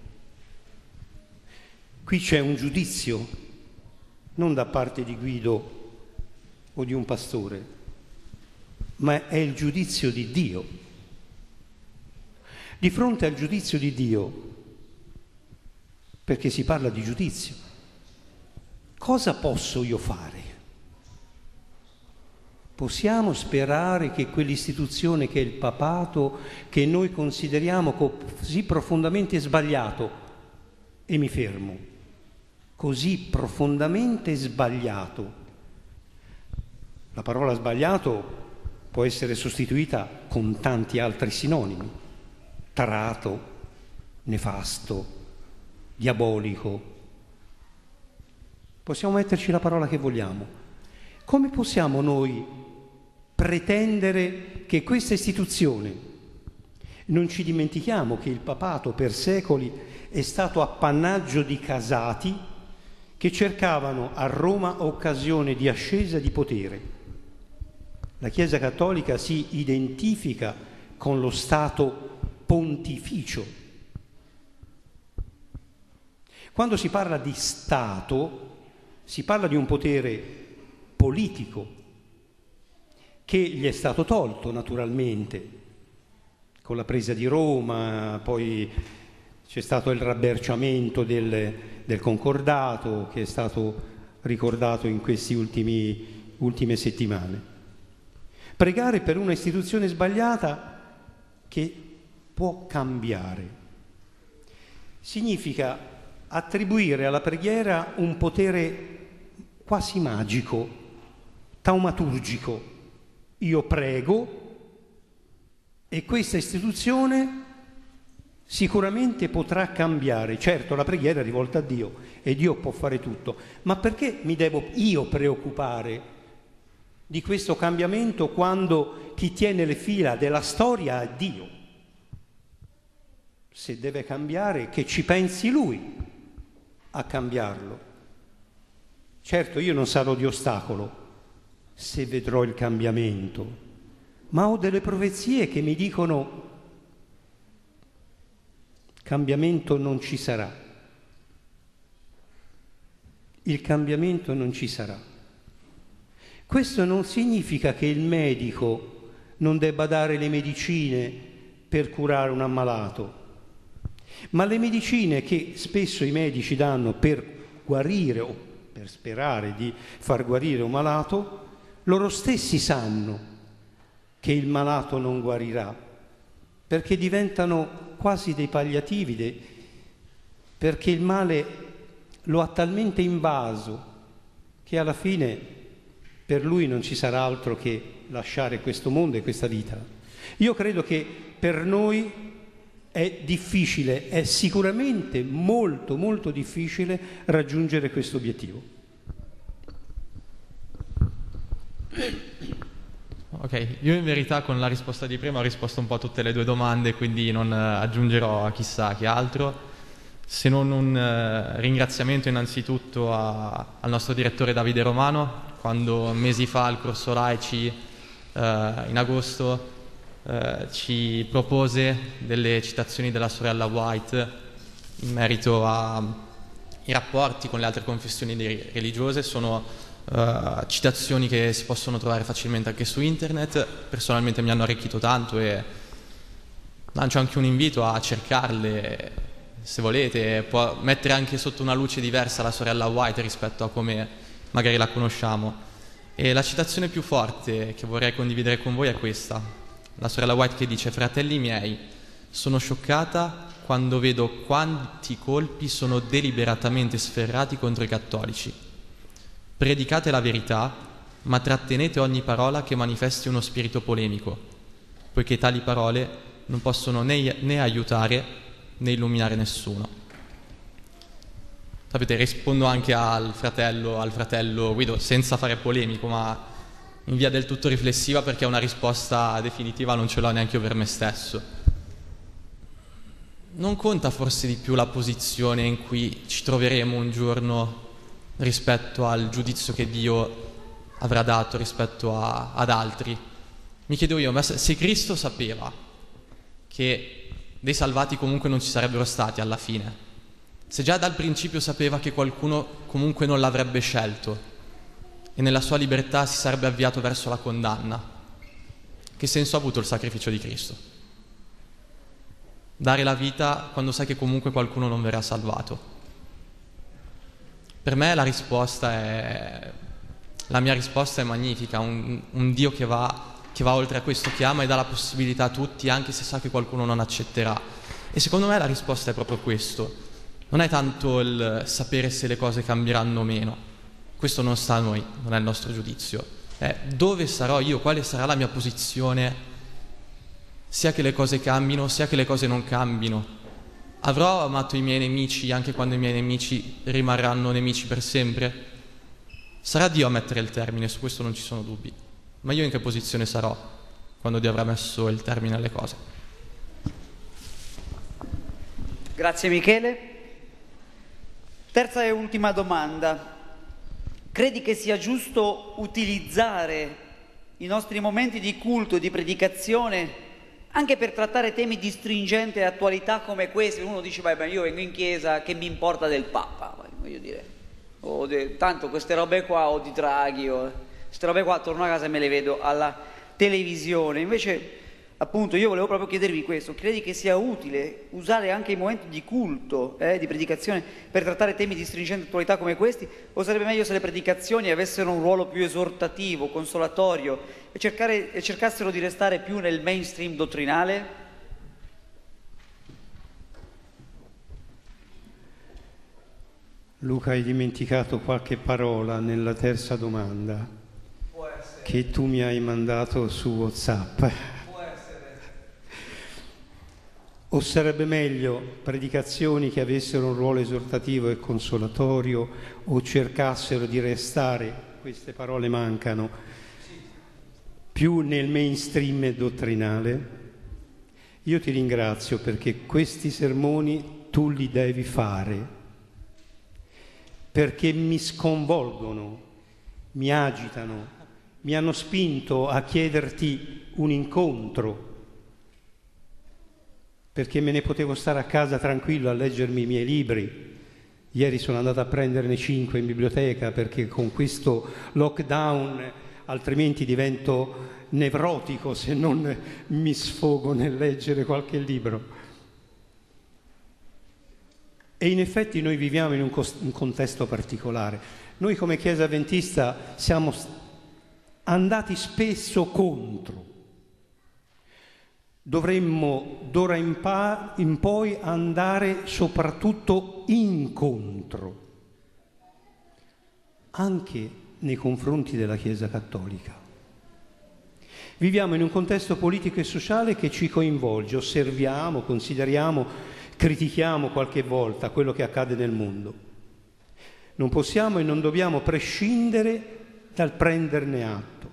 Qui c'è un giudizio, non da parte di Guido o di un pastore, ma è il giudizio di Dio. Di fronte al giudizio di Dio, perché si parla di giudizio, cosa posso io fare? Possiamo sperare che quell'istituzione che è il papato, che noi consideriamo così profondamente sbagliato, e mi fermo, così profondamente sbagliato, La parola sbagliato può essere sostituita con tanti altri sinonimi: tarato, nefasto, diabolico. Possiamo metterci la parola che vogliamo. Come possiamo noi pretendere che questa istituzione, non ci dimentichiamo che il papato per secoli è stato appannaggio di casati che cercavano a Roma occasione di ascesa di potere. La Chiesa Cattolica si identifica con lo Stato pontificio. Quando si parla di Stato, si parla di un potere politico che gli è stato tolto naturalmente con la presa di Roma, poi c'è stato il rabberciamento del, del concordato che è stato ricordato in queste ultime settimane. Pregare per una istituzione sbagliata che può cambiare significa attribuire alla preghiera un potere quasi magico, taumaturgico. Io prego e questa istituzione sicuramente potrà cambiare. Certo, la preghiera è rivolta a Dio e Dio può fare tutto, ma perché mi devo io preoccupare di questo cambiamento quando chi tiene le fila della storia è Dio? Se deve cambiare, che ci pensi Lui a cambiarlo. Certo, io non sarò di ostacolo se vedrò il cambiamento, ma ho delle profezie che mi dicono cambiamento non ci sarà. Il cambiamento non ci sarà. Questo non significa che il medico non debba dare le medicine per curare un ammalato, ma le medicine che spesso i medici danno per guarire o per sperare di far guarire un malato, loro stessi sanno che il malato non guarirà, perché diventano quasi dei palliativi, dei, perché il male lo ha talmente invaso che alla fine per lui non ci sarà altro che lasciare questo mondo e questa vita. Io credo che per noi è difficile, è sicuramente molto molto difficile raggiungere questo obiettivo. Ok, io in verità con la risposta di prima ho risposto un po' a tutte le due domande, quindi non eh, aggiungerò chissà che altro, se non un eh, ringraziamento innanzitutto a, al nostro direttore Davide Romano, quando mesi fa al corso laici eh, in agosto eh, ci propose delle citazioni della sorella White in merito ai rapporti con le altre confessioni religiose. Sono Uh, citazioni che si possono trovare facilmente anche su internet. Personalmente mi hanno arricchito tanto e lancio anche un invito a cercarle se volete. Può mettere anche sotto una luce diversa la sorella White rispetto a come magari la conosciamo. E la citazione più forte che vorrei condividere con voi è questa: la sorella White che dice: fratelli miei, sono scioccata quando vedo quanti colpi sono deliberatamente sferrati contro i cattolici. Predicate la verità, ma trattenete ogni parola che manifesti uno spirito polemico, poiché tali parole non possono né, né aiutare né illuminare nessuno. Sapete, rispondo anche al fratello, al fratello Guido, senza fare polemico, ma in via del tutto riflessiva, perché una risposta definitiva non ce l'ho neanche io per me stesso. Non conta forse di più la posizione in cui ci troveremo un giorno rispetto al giudizio che Dio avrà dato rispetto a, ad altri? Mi chiedo io, ma se Cristo sapeva che dei salvati comunque non ci sarebbero stati alla fine, se già dal principio sapeva che qualcuno comunque non l'avrebbe scelto e nella sua libertà si sarebbe avviato verso la condanna, che senso ha avuto il sacrificio di Cristo? Dare la vita quando sai che comunque qualcuno non verrà salvato. Per me la risposta è, la mia risposta è magnifica, un, un Dio che va, che va oltre a questo, che ama e dà la possibilità a tutti, anche se sa che qualcuno non accetterà. E secondo me la risposta è proprio questo. Non è tanto il sapere se le cose cambieranno o meno, questo non sta a noi, non è il nostro giudizio, è dove sarò io, quale sarà la mia posizione, sia che le cose cambino, sia che le cose non cambino. Avrò amato i miei nemici anche quando i miei nemici rimarranno nemici per sempre? Sarà Dio a mettere il termine, su questo non ci sono dubbi. Ma io in che posizione sarò quando Dio avrà messo il termine alle cose? Grazie Michele. Terza e ultima domanda. Credi che sia giusto utilizzare i nostri momenti di culto e di predicazione anche per trattare temi di stringente attualità come questi? Uno dice, beh, beh, io vengo in chiesa, che mi importa del Papa? Voglio dire, o de, tanto queste robe qua, o di Draghi, o queste robe qua, torno a casa e me le vedo alla televisione. Invece, appunto, io volevo proprio chiedervi questo: credi che sia utile usare anche i momenti di culto, eh, di predicazione, per trattare temi di stringente attualità come questi? O sarebbe meglio se le predicazioni avessero un ruolo più esortativo, consolatorio, e, cercare, e cercassero di restare più nel mainstream dottrinale? Luca, hai dimenticato qualche parola nella terza domanda che tu mi hai mandato su WhatsApp. O sarebbe meglio predicazioni che avessero un ruolo esortativo e consolatorio, o cercassero di restare, queste parole mancano, più nel mainstream dottrinale? Io ti ringrazio perché questi sermoni tu li devi fare, perché mi sconvolgono, mi agitano, mi hanno spinto a chiederti un incontro, perché me ne potevo stare a casa tranquillo a leggermi i miei libri. Ieri sono andato a prenderne cinque in biblioteca perché con questo lockdown altrimenti divento nevrotico se non mi sfogo nel leggere qualche libro. E in effetti noi viviamo in un, cost- un contesto particolare. Noi come Chiesa Adventista siamo andati spesso contro. Dovremmo d'ora in, pa- in poi andare soprattutto incontro, anche nei confronti della Chiesa Cattolica. Viviamo in un contesto politico e sociale che ci coinvolge, osserviamo, consideriamo, critichiamo qualche volta quello che accade nel mondo. Non possiamo e non dobbiamo prescindere dal prenderne atto.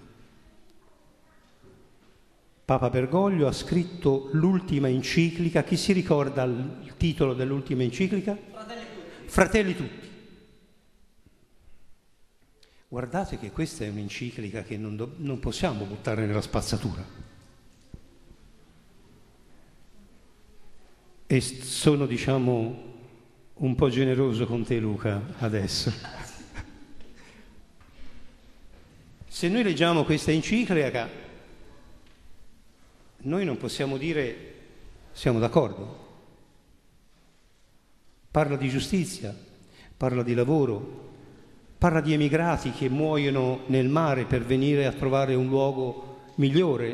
Papa Bergoglio ha scritto l'ultima enciclica. Chi si ricorda il titolo dell'ultima enciclica? Fratelli tutti. Fratelli tutti. Guardate che questa è un'enciclica che non, do- non possiamo buttare nella spazzatura. E sono, diciamo, un po' generoso con te, Luca, adesso. Se noi leggiamo questa enciclica, noi non possiamo dire siamo d'accordo. Parla di giustizia, parla di lavoro, parla di emigrati che muoiono nel mare per venire a trovare un luogo migliore,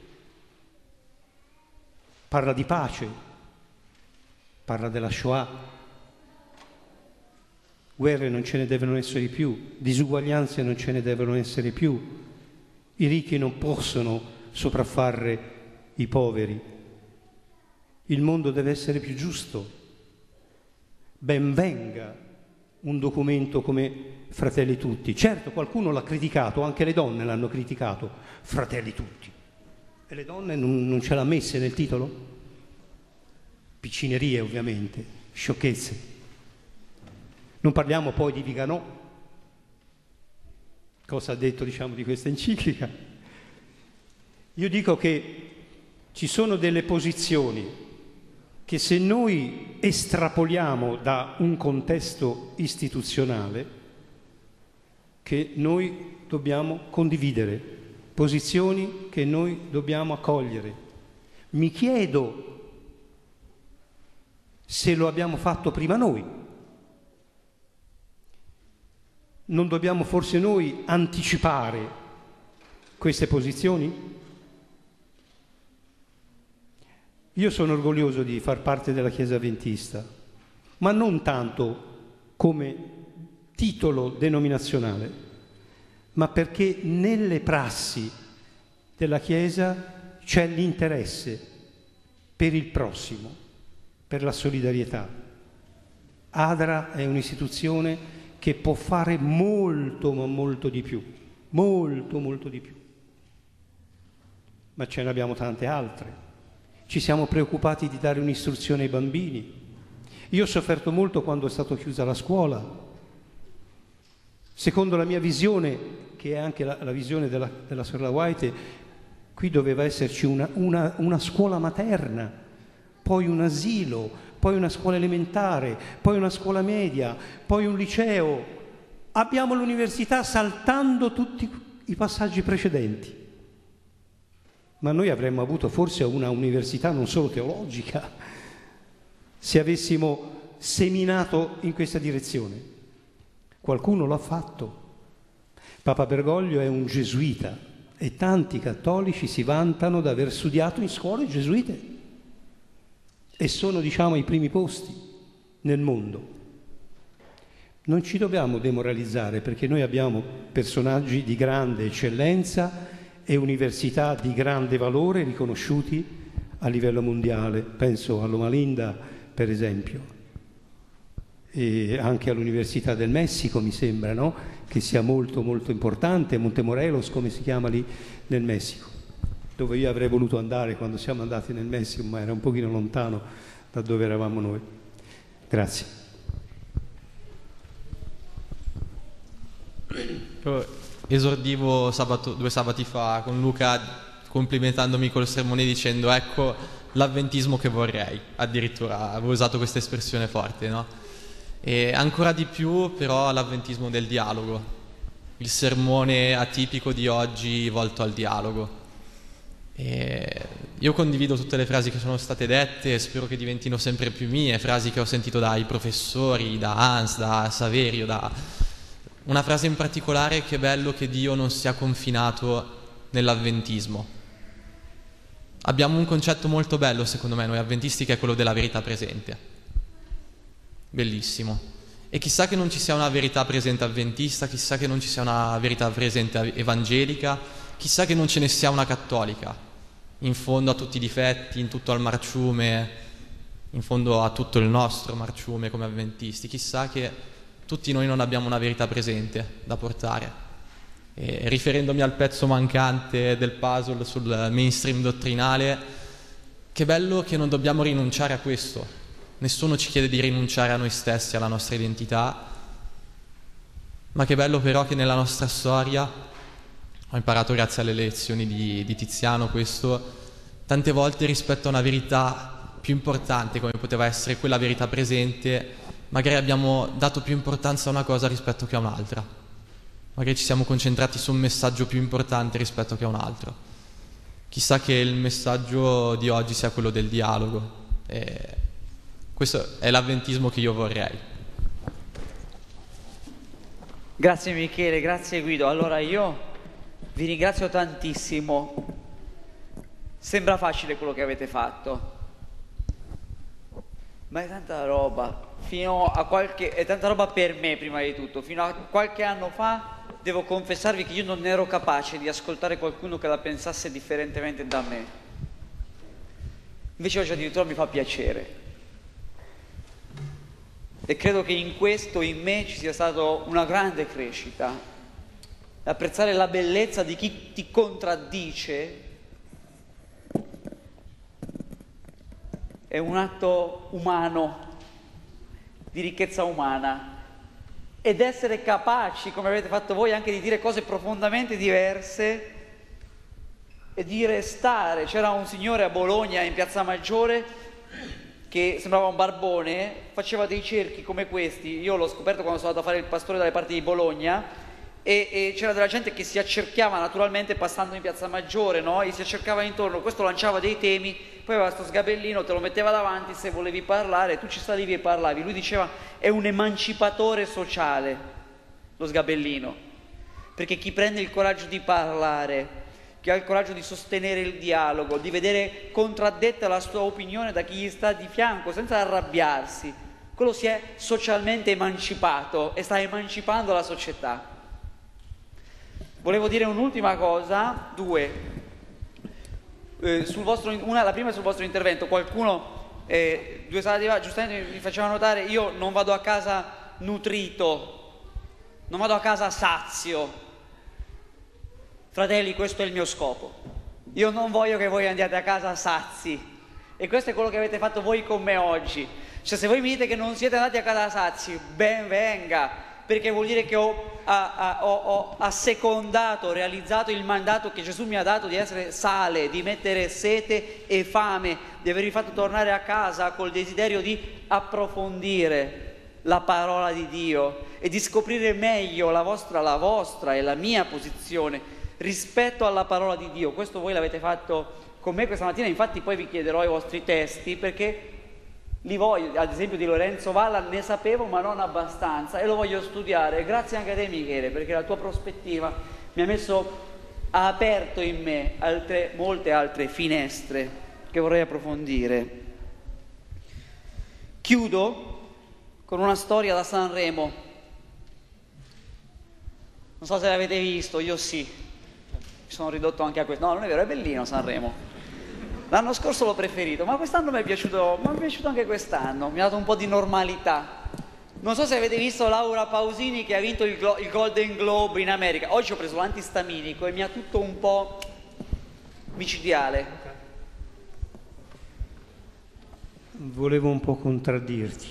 parla di pace, parla della Shoah. Guerre non ce ne devono essere più, disuguaglianze non ce ne devono essere più, i ricchi non possono sopraffare i poveri. Il mondo deve essere più giusto. Ben venga un documento come Fratelli Tutti. Certo, qualcuno l'ha criticato, anche le donne l'hanno criticato, Fratelli Tutti. E le donne non, non ce l'ha messe nel titolo? Piccinerie, ovviamente, sciocchezze. Non parliamo poi di Viganò. Cosa ha detto, diciamo, di questa enciclica? Io dico che ci sono delle posizioni che se noi estrapoliamo da un contesto istituzionale, che noi dobbiamo condividere, posizioni che noi dobbiamo accogliere. Mi chiedo se lo abbiamo fatto prima noi. Non dobbiamo forse noi anticipare queste posizioni? Io sono orgoglioso di far parte della Chiesa Adventista, ma non tanto come titolo denominazionale, ma perché nelle prassi della Chiesa c'è l'interesse per il prossimo, per la solidarietà. ADRA è un'istituzione che può fare molto, ma molto di più, molto, molto di più. Ma ce ne abbiamo tante altre. Ci siamo preoccupati di dare un'istruzione ai bambini. Io ho sofferto molto quando è stata chiusa la scuola. Secondo la mia visione, che è anche la, la visione della, della sorella White, qui doveva esserci una, una, una scuola materna, poi un asilo, poi una scuola elementare, poi una scuola media, poi un liceo. Abbiamo l'università saltando tutti i passaggi precedenti. Ma noi avremmo avuto forse una università non solo teologica, se avessimo seminato in questa direzione. Qualcuno l'ha fatto. Papa Bergoglio è un gesuita e tanti cattolici si vantano di aver studiato in scuole gesuite e sono, diciamo, ai primi posti nel mondo. Non ci dobbiamo demoralizzare, perché noi abbiamo personaggi di grande eccellenza e università di grande valore riconosciuti a livello mondiale. Penso a Loma Linda, per esempio, e anche all'Università del Messico, mi sembra, no? Che sia molto molto importante, Montemorelos, come si chiama lì nel Messico, dove io avrei voluto andare quando siamo andati nel Messico, ma era un pochino lontano da dove eravamo noi. Grazie. Esordivo sabato, due sabati fa con Luca complimentandomi col sermone dicendo ecco l'avventismo che vorrei, addirittura avevo usato questa espressione forte, no? E ancora di più però l'avventismo del dialogo, il sermone atipico di oggi volto al dialogo. E io condivido tutte le frasi che sono state dette e spero che diventino sempre più mie, frasi che ho sentito dai professori, da Hans, da Saverio, da... Una frase in particolare: che bello che Dio non sia confinato nell'avventismo. Abbiamo un concetto molto bello, secondo me, noi avventisti, che è quello della verità presente. Bellissimo. E chissà che non ci sia una verità presente avventista, chissà che non ci sia una verità presente evangelica, chissà che non ce ne sia una cattolica, in fondo a tutti i difetti, in tutto al marciume, in fondo a tutto il nostro marciume come avventisti. Chissà che tutti noi non abbiamo una verità presente da portare. E riferendomi al pezzo mancante del puzzle sul mainstream dottrinale, che bello che non dobbiamo rinunciare a questo. Nessuno ci chiede di rinunciare a noi stessi, alla nostra identità, ma che bello però che nella nostra storia, ho imparato grazie alle lezioni di, di Tiziano questo, tante volte rispetto a una verità più importante come poteva essere quella verità presente, magari abbiamo dato più importanza a una cosa rispetto che a un'altra. Magari ci siamo concentrati su un messaggio più importante rispetto che a un altro. Chissà che il messaggio di oggi sia quello del dialogo. E questo è l'avventismo che io vorrei. Grazie Michele, grazie Guido. Allora io vi ringrazio tantissimo. Sembra facile quello che avete fatto, ma è tanta roba. Fino a qualche è tanta roba per me, prima di tutto. Fino a qualche anno fa devo confessarvi che io non ero capace di ascoltare qualcuno che la pensasse differentemente da me. Invece oggi addirittura mi fa piacere. E credo che in questo, in me, ci sia stata una grande crescita. Apprezzare la bellezza di chi ti contraddice è un atto umano, di ricchezza umana, ed essere capaci, come avete fatto voi, anche di dire cose profondamente diverse e di restare. C'era un signore a Bologna, in Piazza Maggiore, che sembrava un barbone, faceva dei cerchi come questi. Io l'ho scoperto quando sono andato a fare il pastore dalle parti di Bologna, e, e c'era della gente che si accerchiava naturalmente passando in Piazza Maggiore, no? E si accercava intorno, questo lanciava dei temi, poi aveva sto sgabellino, te lo metteva davanti, se volevi parlare tu ci salivi e parlavi. Lui diceva è un emancipatore sociale lo sgabellino, perché chi prende il coraggio di parlare, chi ha il coraggio di sostenere il dialogo, di vedere contraddetta la sua opinione da chi gli sta di fianco senza arrabbiarsi, quello si è socialmente emancipato e sta emancipando la società. Volevo dire un'ultima cosa, due. Eh, sul vostro, una, la prima è sul vostro intervento. Qualcuno, eh, due salati fa, giustamente mi faceva notare, io non vado a casa nutrito, non vado a casa sazio. Fratelli, questo è il mio scopo. Io non voglio che voi andiate a casa sazi. E questo è quello che avete fatto voi con me oggi. Cioè, se voi mi dite che non siete andati a casa sazi, ben venga, perché vuol dire che ho, a, a, ho, ho assecondato, realizzato il mandato che Gesù mi ha dato di essere sale, di mettere sete e fame, di avervi fatto tornare a casa col desiderio di approfondire la parola di Dio e di scoprire meglio la vostra, la vostra e la mia posizione rispetto alla parola di Dio. Questo voi l'avete fatto con me questa mattina, infatti poi vi chiederò i vostri testi, perché li voglio, ad esempio di Lorenzo Valla ne sapevo ma non abbastanza e lo voglio studiare. Grazie anche a te, Michele, perché la tua prospettiva mi ha messo, ha aperto in me altre, molte altre finestre che vorrei approfondire. Chiudo con una storia da Sanremo. Non so se l'avete visto, io sì, mi sono ridotto anche a questo. No, non è vero, è bellino Sanremo. L'anno scorso l'ho preferito, ma quest'anno mi è piaciuto, mi è piaciuto anche quest'anno, mi ha dato un po' di normalità. Non so se avete visto Laura Pausini che ha vinto il, Glo- il Golden Globe in America. Oggi ho preso l'antistaminico e mi ha tutto un po' micidiale. Volevo un po' contraddirti.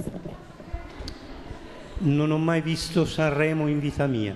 Non ho mai visto Sanremo in vita mia.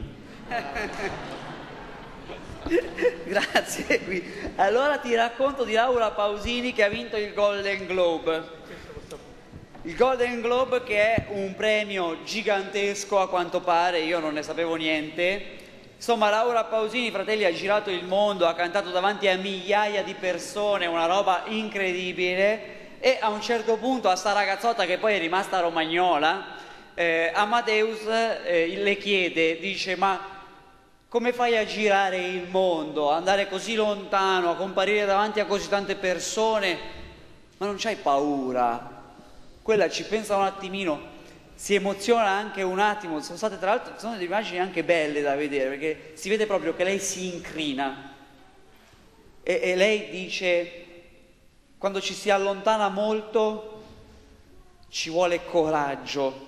Grazie. Qui. Allora ti racconto di Laura Pausini che ha vinto il Golden Globe. Il Golden Globe, che è un premio gigantesco a quanto pare, io non ne sapevo niente. Insomma, Laura Pausini, fratelli, ha girato il mondo, ha cantato davanti a migliaia di persone, una roba incredibile. E a un certo punto a sta ragazzotta, che poi è rimasta romagnola, eh, Amadeus eh, le chiede, dice: ma come fai a girare il mondo, andare così lontano, a comparire davanti a così tante persone? Ma non c'hai paura? Quella ci pensa un attimino, si emoziona anche un attimo. Sono state, tra l'altro, sono delle immagini anche belle da vedere, perché si vede proprio che lei si incrina e, e lei dice: quando ci si allontana molto ci vuole coraggio.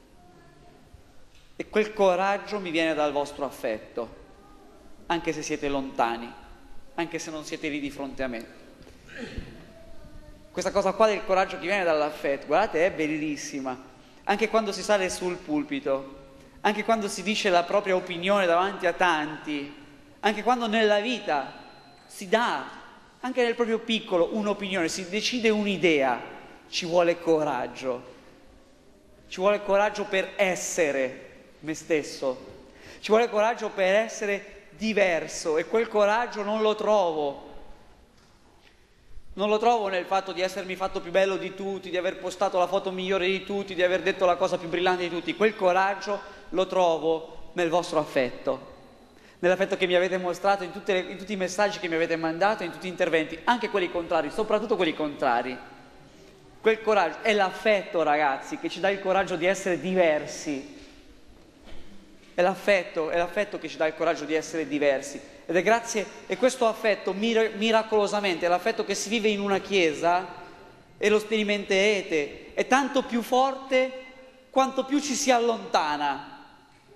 E quel coraggio mi viene dal vostro affetto, anche se siete lontani, anche se non siete lì di fronte a me. Questa cosa qua del coraggio che viene dall'affetto, guardate, è bellissima. Anche quando si sale sul pulpito, anche quando si dice la propria opinione davanti a tanti, anche quando nella vita si dà, anche nel proprio piccolo, un'opinione, si decide un'idea, ci vuole coraggio. Ci vuole coraggio per essere me stesso, ci vuole coraggio per essere diverso, e quel coraggio non lo trovo. Non lo trovo nel fatto di essermi fatto più bello di tutti, di aver postato la foto migliore di tutti, di aver detto la cosa più brillante di tutti. Quel coraggio lo trovo nel vostro affetto, nell'affetto che mi avete mostrato in, tutte le, in tutti i messaggi che mi avete mandato, in tutti gli interventi, anche quelli contrari, soprattutto quelli contrari. Quel coraggio è l'affetto, ragazzi, che ci dà il coraggio di essere diversi. È l'affetto, è l'affetto che ci dà il coraggio di essere diversi. Ed è grazie, e questo affetto mir- miracolosamente è l'affetto che si vive in una chiesa, e lo sperimenterete, è tanto più forte quanto più ci si allontana.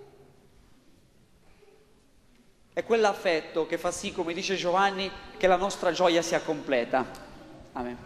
È quell'affetto che fa sì, come dice Giovanni, che la nostra gioia sia completa. Amen.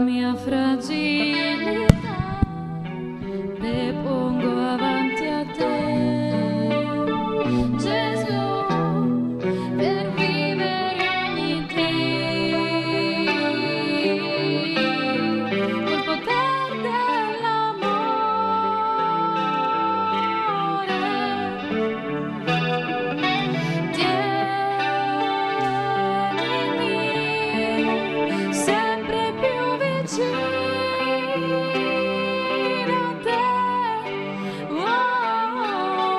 mia fragilità le pongo avanti a te, Gesù, per vivere ogni dì col potere dell'amore. Tienimi sempre più vicino a te, oh,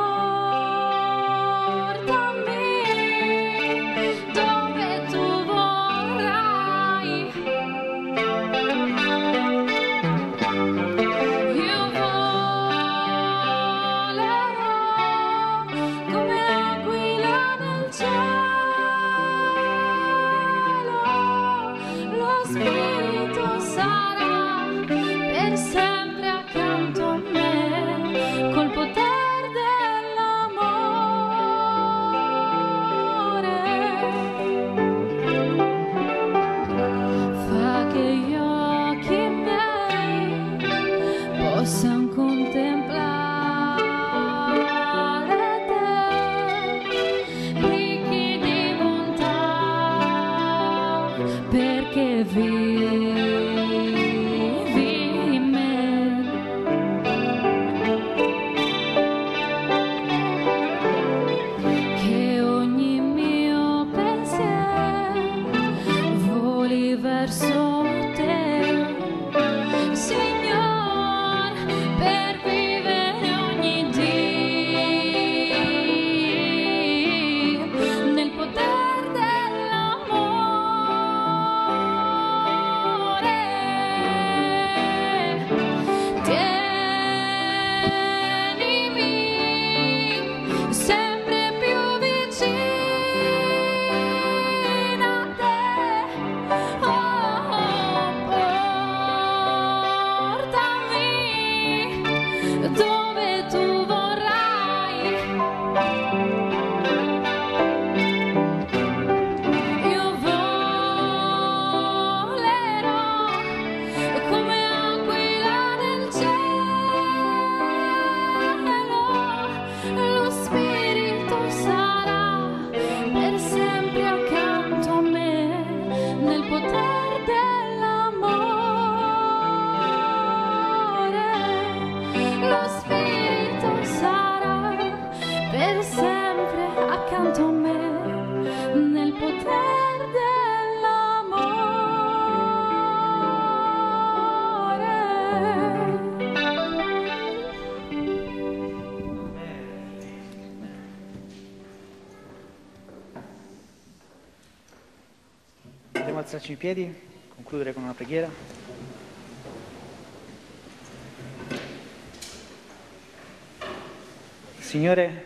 portami dove tu vorrai. Io volerò come aquila nel cielo, lo Spirito sarà per sempre accanto a me, col potere dell'amore. Fa che gli occhi miei possano contemplare te, ricchi di bontà, perché vivi in me. Che ogni mio pensiero voli verso te, Signor, per vivere ogni dì nel potere dell'amore. Tienimi sempre più vicino a te, oh, portami dove tu vorrai. Io volerò come aquila nel cielo, lo Spirito sarà per sempre accanto a me, nel potere dell'amore. Lo Spirito sarà per sempre accanto a me, nel potere dell'amore. Potremmo alzarci in piedi, concludere con una preghiera. Signore,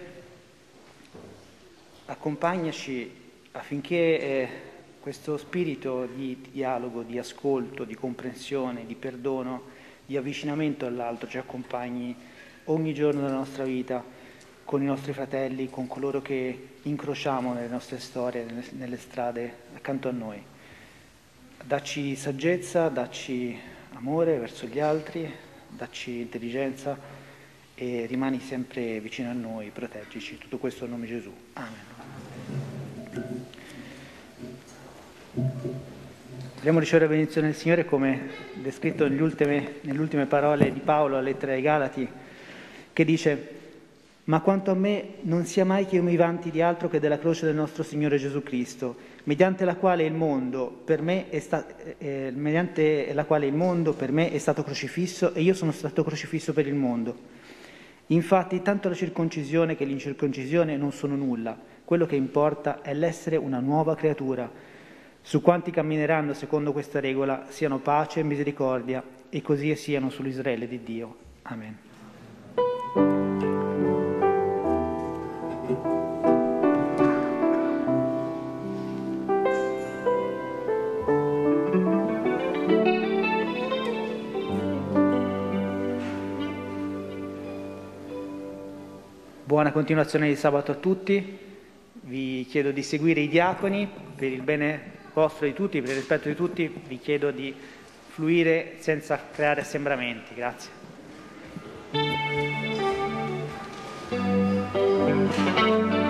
accompagnaci affinché eh, questo spirito di dialogo, di ascolto, di comprensione, di perdono, di avvicinamento all'altro ci accompagni ogni giorno della nostra vita con i nostri fratelli, con coloro che incrociamo nelle nostre storie, nelle, nelle strade accanto a noi. Dacci saggezza, dacci amore verso gli altri, dacci intelligenza e rimani sempre vicino a noi, proteggici. Tutto questo nel nome di Gesù. Amen. Vogliamo ricevere la benedizione del Signore come descritto negli ultime, nelle ultime parole di Paolo alla lettera ai Galati, che dice: ma quanto a me non sia mai che io mi vanti di altro che della croce del nostro Signore Gesù Cristo, mediante la quale il mondo per me è, sta- eh, mediante la quale il mondo per me è stato crocifisso e io sono stato crocifisso per il mondo. Infatti tanto la circoncisione che l'incirconcisione non sono nulla, quello che importa è l'essere una nuova creatura. Su quanti cammineranno secondo questa regola siano pace e misericordia, e così siano sull'Israele di Dio. Amen. Buona continuazione di sabato a tutti. Vi chiedo di seguire i diaconi per il bene vostro di tutti, per il rispetto di tutti. Vi chiedo di fluire senza creare assembramenti. Grazie.